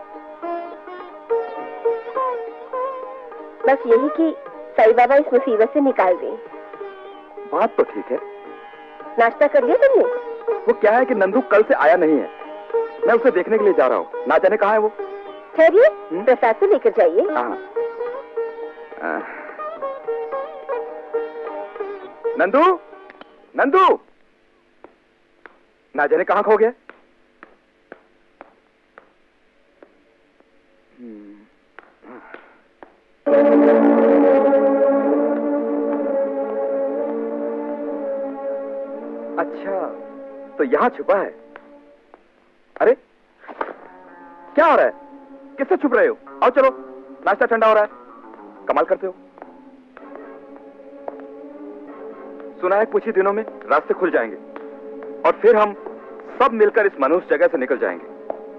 बस यही कि साईं बाबा इस मुसीबत से निकाल दें। बात तो ठीक है। नाश्ता कर लिया तुमने? वो क्या है कि नंदू कल से आया नहीं है, मैं उसे देखने के लिए जा रहा हूँ। ना जाने कहाँ है वो। ठहरिए, प्रसाद तो लेकर जाइए। नंदू, नंदू, ना जाने कहाँ खो गया। अच्छा, तो यहाँ छुपा है। अरे क्या हो रहा है? किससे छुप रहे हो? आओ चलो, नाश्ता ठंडा हो रहा है। कमाल करते हो। सुना है कुछ ही दिनों में रास्ते खुल जाएंगे और फिर हम सब मिलकर इस मनुष्य जगह से निकल जाएंगे।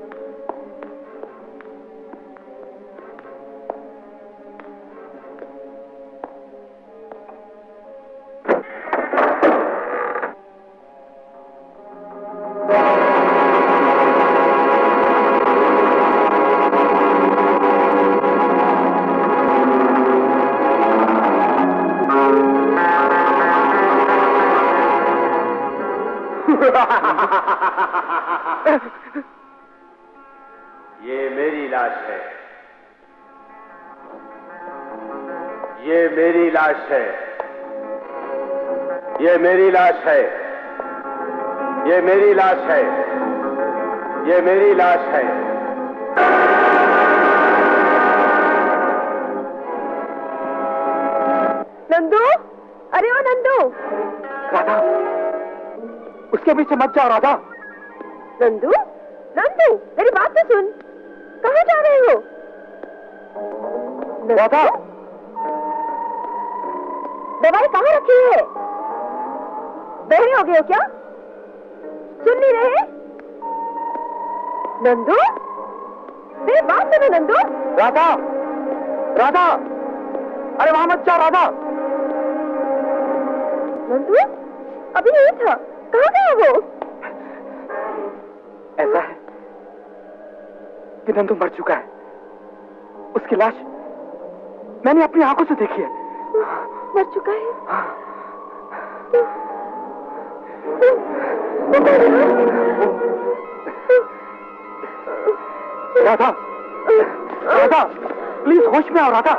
ये मेरी लाश है, ये मेरी लाश है, ये मेरी लाश है, ये मेरी लाश है, ये मेरी लाश है। नंदू, अरे ओ नंदू। राधा, उसके पीछे मत जाओ राधा। नंदू, नंदू, मेरी बात तो सुन। कहाँ जा रहे हो? राधा, दवाई कहाँ रखी है? बहरे हो गए हो क्या? सुन नहीं रहे? नंदू, मेरी बात सुनो नंदू। राधा, राधा, अरे वहां मत जाओ राधा। नंदू, अभी नहीं था, कहाँ गया वो? ऐसा है कि नंदू मर चुका है। उसकी लाश मैंने अपनी आंखों से देखी है। मर चुका है? राधा, राधा, प्लीज होश में आओ राधा।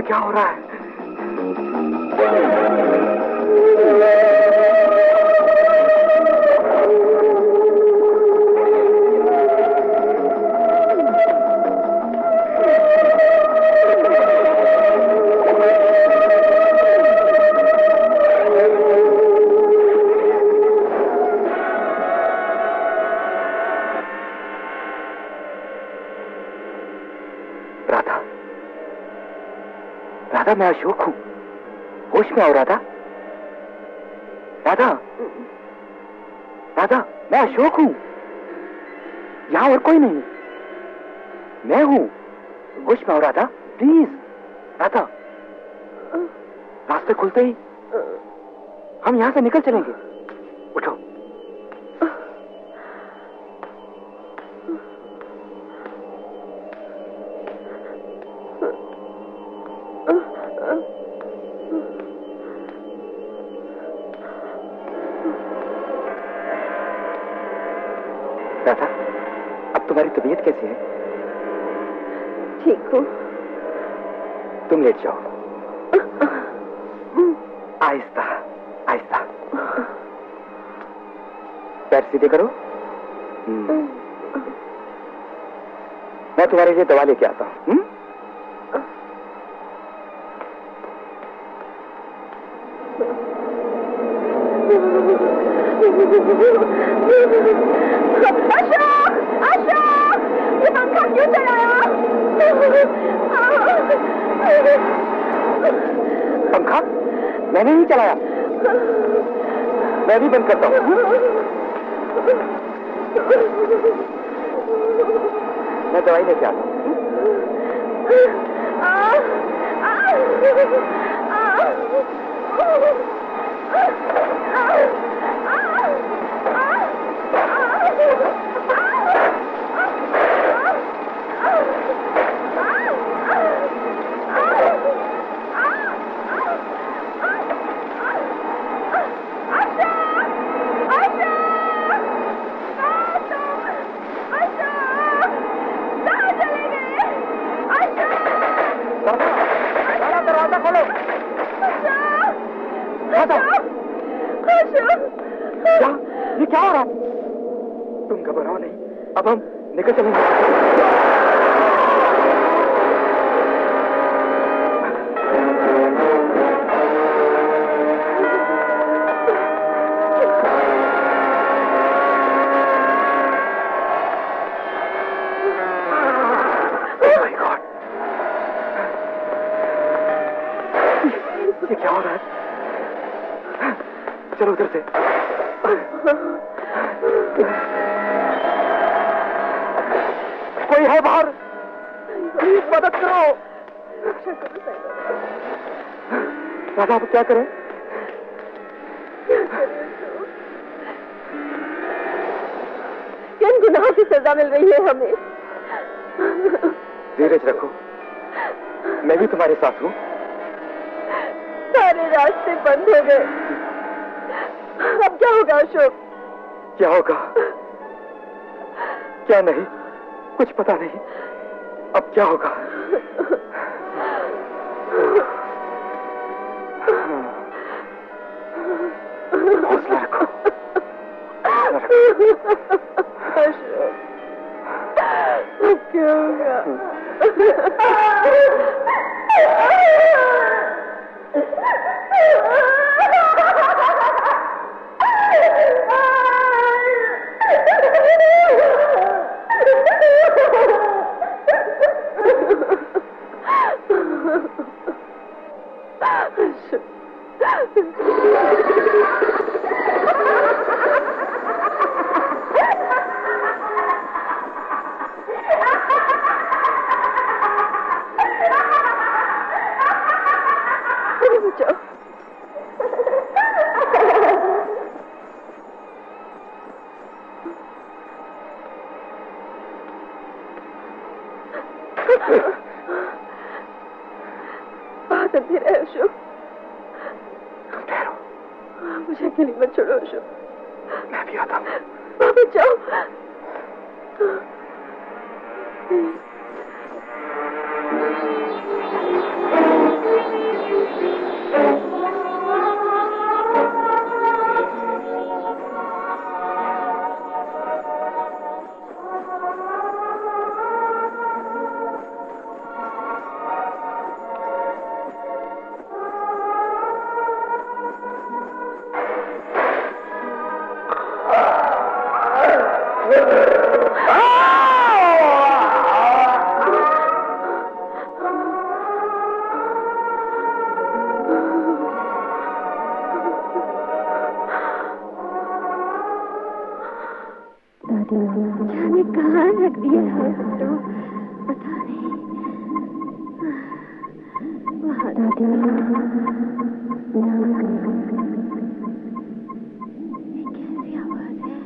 क्या हो रहा है? राधा, मैं अशोक हूँ। होश में आओ राधा। राधा, राधा, मैं अशोक हूँ। यहाँ और कोई नहीं, मैं हूँ। होश में आओ राधा, प्लीज। राधा, रास्ते खुलते ही हम यहाँ से निकल चलेंगे। उठो। राधा, अब तुम्हारी तबीयत कैसी है? ठीक हूँ। तुम लेट जाओ। आहिस्ता आहिस्ता। पैर सीधे करो। मैं तुम्हारे लिए दवा लेके आता हूँ। अशोक! अशोक! ये पंखा क्यों चलाया? पंखा? मैंने नहीं चलाया। मैं भी बंद करता हूँ। मैं दवाई लेके आता हूँ। दरवाजा खोलो। क्या? ये क्या हो रहा है? तुम घबराओ नहीं, अब हम निकल चलेंगे। ये क्या हो रहा है? चलो उधर से। कोई है बाहर? मदद करो। राधा, अब क्या करें? किन गुनाहों की सजा मिल रही है हमें? धीरज रखो, मैं भी तुम्हारे साथ हूँ। सारे रास्ते बंद हो गए। अब क्या होगा अशोक? क्या होगा क्या नहीं, कुछ पता नहीं। अब क्या होगा? हौसला रखो, हौसला रखो। अशोक, अब क्या होगा? बात अंधेरा है अशोक, तुम ठहरो। मुझे अकेली मत छोड़ो अशोक। मैं भी आता हूँ। बचाओ। जाने कहाँ रख दिया है तो पता नहीं। वहाँ दादी कैसी आवाज है?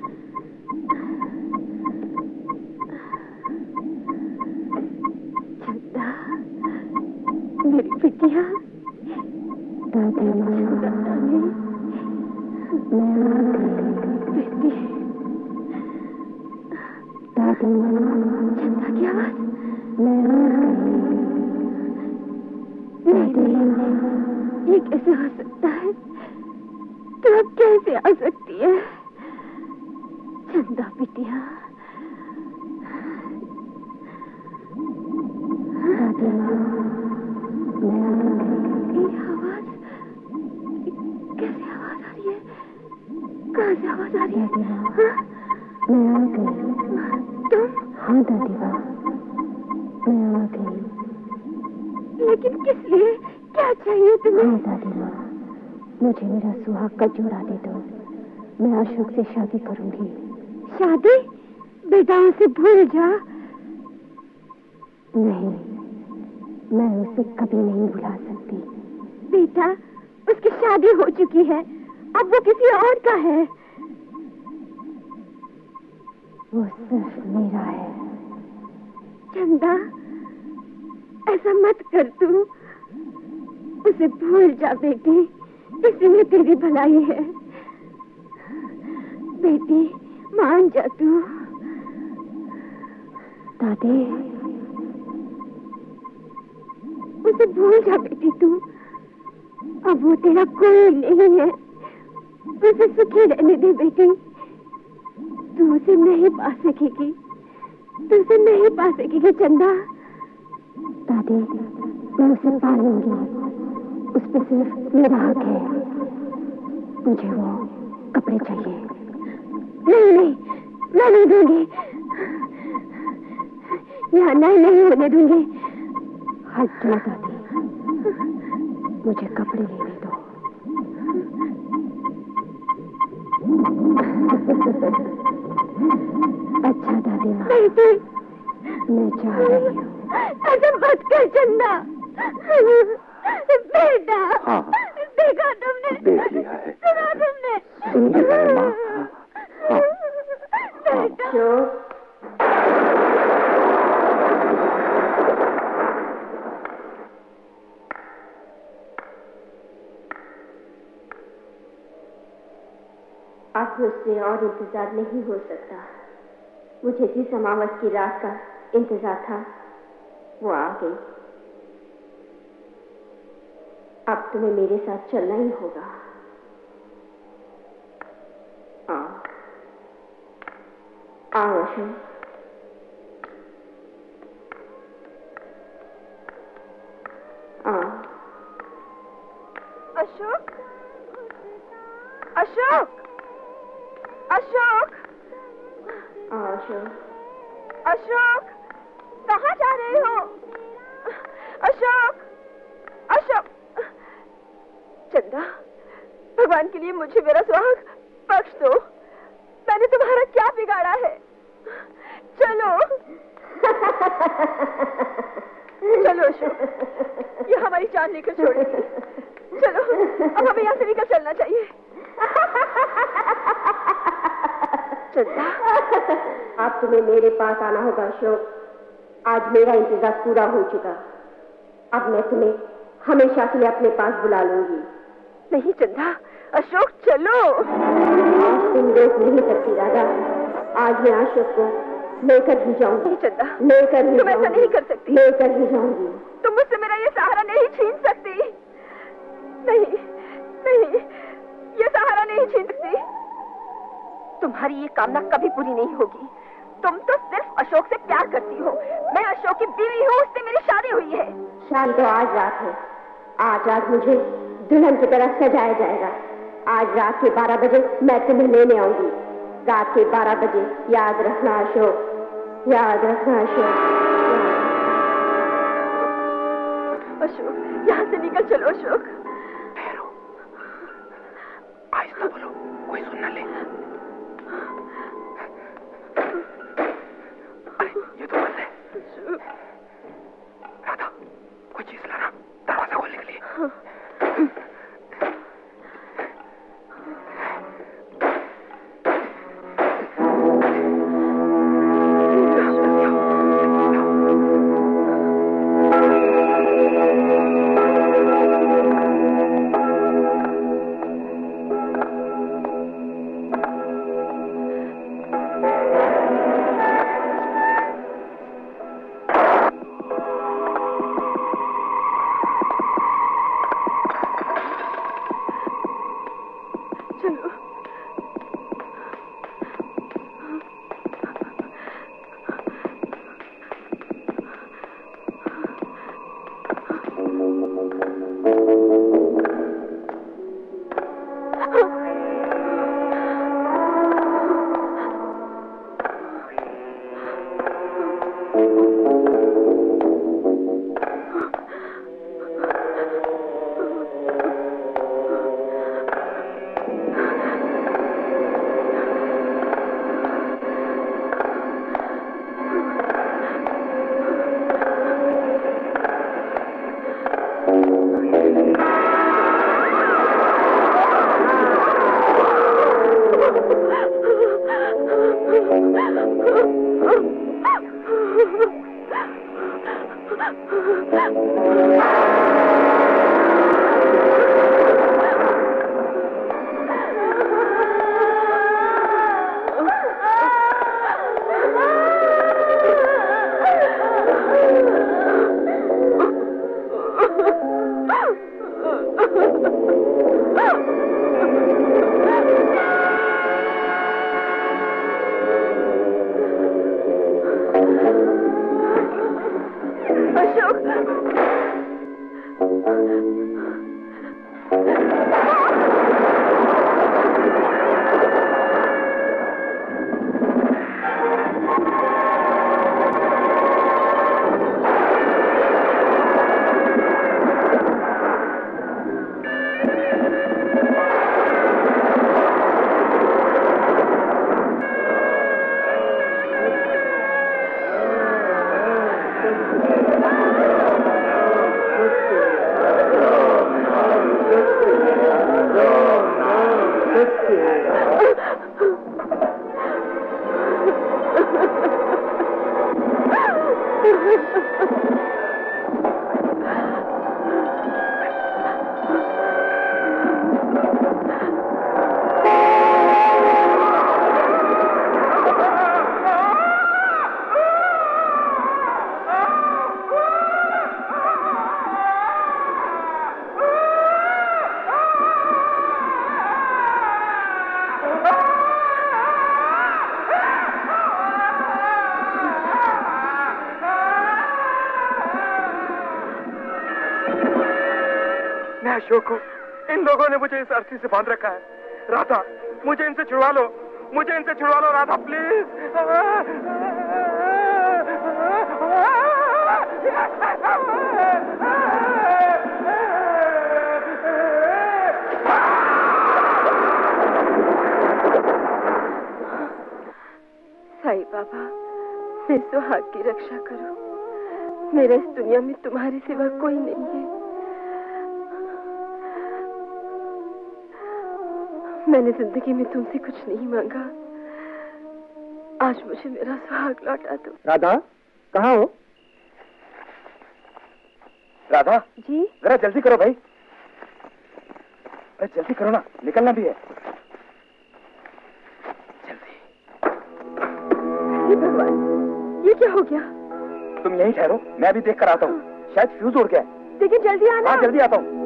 चंदा, मेरी बिटिया। दादी बेटी, दादी चंदा की आवाज। नहीं, ये कैसे हो सकता है? तो अब कैसे आ सकती है? चंदा बिटिया, दादी ये आवाज कैसे आवाज आ रही है? कहाँ से आवाज आ रही है? मैं आ गई। तुम? हाँ दादी माँ, मैं आ गई। लेकिन किस लिए? क्या चाहिए तुम्हें? हाँ दादी माँ, मुझे मेरा सुहाग का जोड़ा दे दो। मैं अशोक से शादी करूंगी। शादी? बेटा उसे भूल जा। नहीं, मैं उसे कभी नहीं भुला सकती। बेटा, उसकी शादी हो चुकी है, अब वो किसी और का है। वो सिर्फ मेरा है। चंदा, ऐसा मत कर तू। उसे भूल जा बेटी, इसी में तेरी भलाई है। बेटी, मान जा तू। दादी, उसे भूल जा बेटी तू। अब वो तेरा कोई नहीं है। उसे सुखी रहने दे बेटी। तू उसे नहीं पा सकेगी, तू उसे नहीं पा सकेगी चंदा। दादी, मैं उसे पा लूंगी। उस पर सिर्फ मेरा हक है। मुझे वो कपड़े चाहिए। नहीं नहीं, मैं नहीं दूंगी। यहाँ नहीं नहीं होने दूंगी। हट जा दादी, मुझे कपड़े लेने दो। अच्छा दादी माँ, मैं जा रही हूँ। ऐसा मत कर चंदा। बेटा, हाँ, देखा तुमने? देख लिया है। सुना तुमने? सुन लिया है माँ। हाँ, बेटा। अब मुझसे और इंतजार नहीं हो सकता। मुझे जिस अमावस की रात का इंतजार था वो आ गई। अब तुम्हें मेरे साथ चलना ही होगा। आओ आओ अशोक। आओ अशोक। अशोक, अशोक, अशोक, अशोक, कहाँ जा रहे हो? अशोक, अशोक। चंदा, भगवान के लिए मुझे मेरा सुहाग बख्श दो। मैंने तुम्हारा क्या बिगाड़ा है? चलो चलो अशोक, ये हमारी जान लेकर छोड़ेगी। चलो, अब हमें यहाँ से निकल चलना चाहिए। चंदा, अब तुम्हें मेरे पास आना होगा अशोक। आज मेरा इंतजार पूरा हो चुका। अब मैं तुम्हें हमेशा के लिए अपने पास बुला लूंगी। नहीं चंदा, अशोक चलो। आज तुम रोक नहीं सकती दादा। आज मैं अशोक को लेकर ही जाऊंगी। चंदा, लेकर ही तुम ऐसा नहीं कर सकती। लेकर ही जाऊंगी। तुम मुझसे मेरा ये सहारा नहीं छीन सकती। नहीं नहीं, ये सहारा नहीं छीन सकती। तुम्हारी ये कामना कभी पूरी नहीं होगी। तुम तो सिर्फ अशोक से प्यार करती हो। मैं अशोक की बीवी हूँ, उससे मेरी शादी हुई है। शादी तो आज रात है। आज रात मुझे दुल्हन की तरह सजाया जाएगा। आज रात के बारह बजे मैं तुम्हें लेने आऊंगी। रात के बारह बजे, याद रखना अशोक, याद रखना अशोक। अशोक, यहाँ से निकल चलो अशोक। ठहरो, आहिस्ता बोलो, कोई सुन ना ले। चलो। अशोक को इन लोगों ने मुझे इस अर्थी से बांध रखा है। राधा, मुझे इनसे छुड़वा लो, मुझे इनसे छुड़वा लो राधा, प्लीज। साईं बाबा, मेरे सुहाग की रक्षा करो। मेरे इस दुनिया में तुम्हारे सिवा कोई नहीं है। मैंने जिंदगी में तुमसे कुछ नहीं मांगा, आज मुझे मेरा सुहाग लौटा दो। राधा, कहाँ हो? राधा जी, जरा जल्दी करो भाई, अरे जल्दी करो ना, निकलना भी है। जल्दी। हे भगवान, ये क्या हो गया? तुम यहीं ठहरो, मैं अभी देख कर आता हूँ। शायद फ्यूज उड़ गया। लेकिन जल्दी आना। हाँ, जल्दी आता हूँ।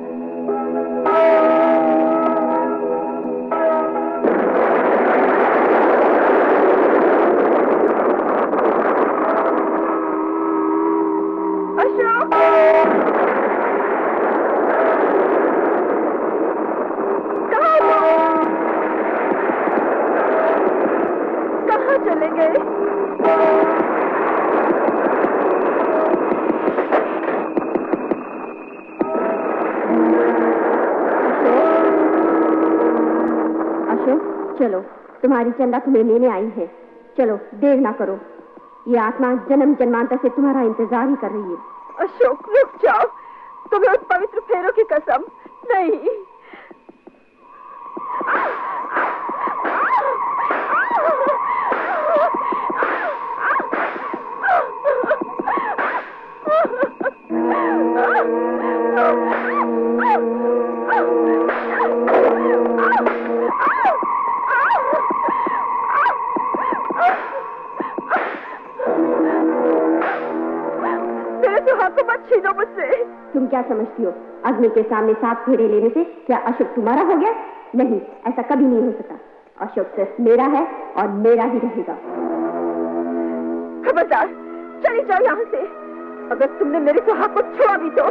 चलो, तुम्हारी चंदा तुम्हें लेने आई है। चलो, देर ना करो। ये आत्मा जन्म जन्मांतर से तुम्हारा इंतजार ही कर रही है। अशोक, रुक जाओ। तुम्हें उस पवित्र फेरों की कसम। नहीं। तुम क्या समझती हो, अग्नि के सामने सात फेरे लेने से क्या अशुभ तुम्हारा हो गया? नहीं, ऐसा कभी नहीं हो सकता। अशोक सिर्फ मेरा है और मेरा ही रहेगा। खबरदार, चली जाओ यहाँ से। अगर तुमने मेरे सुहाग को छुआ भी तो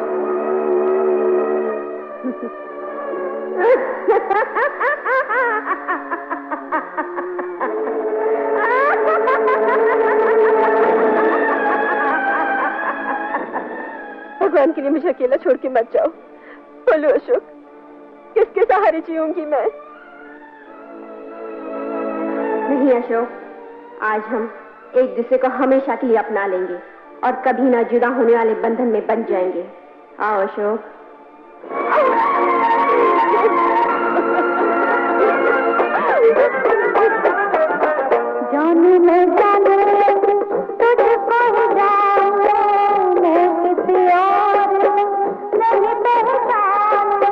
भगवान के लिए मुझे अकेला छोड़ के मत जाओ। बोलो अशोक, किसके सहारे जीऊंगी मैं? नहीं अशोक, आज हम एक दूसरे को हमेशा के लिए अपना लेंगे और कभी ना जुदा होने वाले बंधन में बंध जाएंगे। आओ अशोक। जाने मैं जाने तुझको ही जाऊं, मैं किसी और नहीं पहचानूं।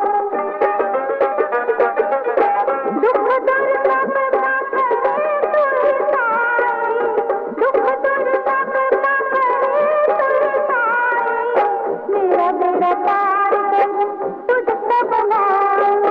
दुख दर्द सब ना करे तू ही साई, दुख दर्द सब ना करे तू ही साई। मेरा बेड़ा पार कर तुझको बनाऊं।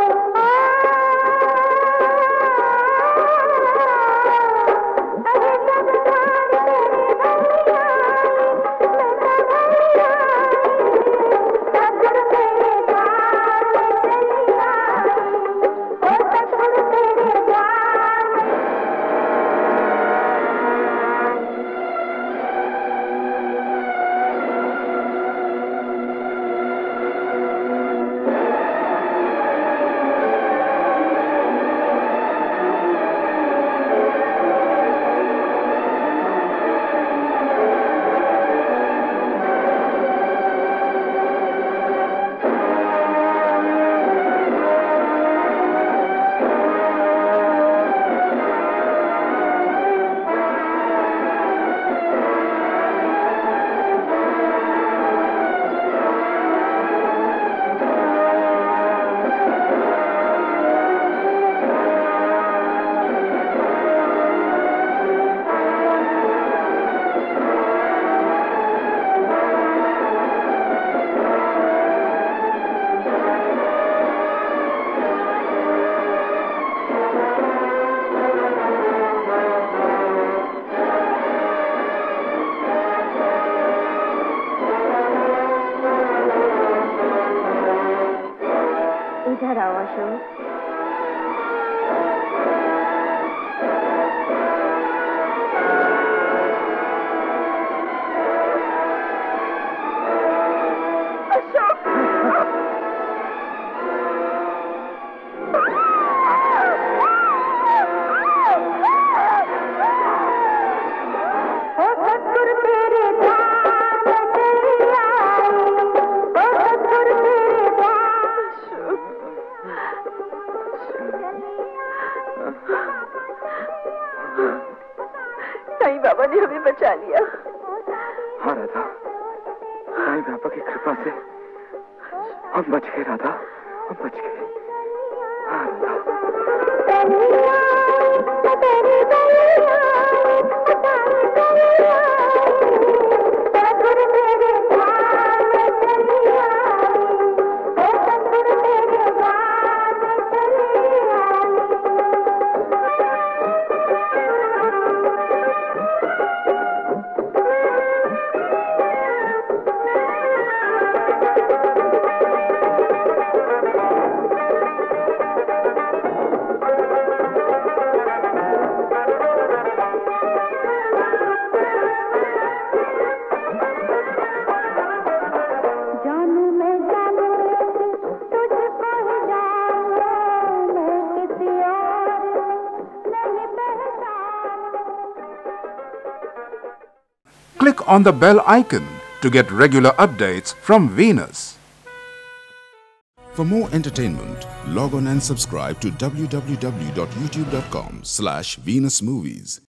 इधर आओ अशोक। साईं बाबा ने हमें बचा लिया। हाँ राधा, साईं बाबा की कृपा से हम बच गए राधा, हम बच गए। हाँ Click on the bell icon to get regular updates from Venus. For more entertainment, log on and subscribe to w w w dot youtube dot com slash Venus Movies.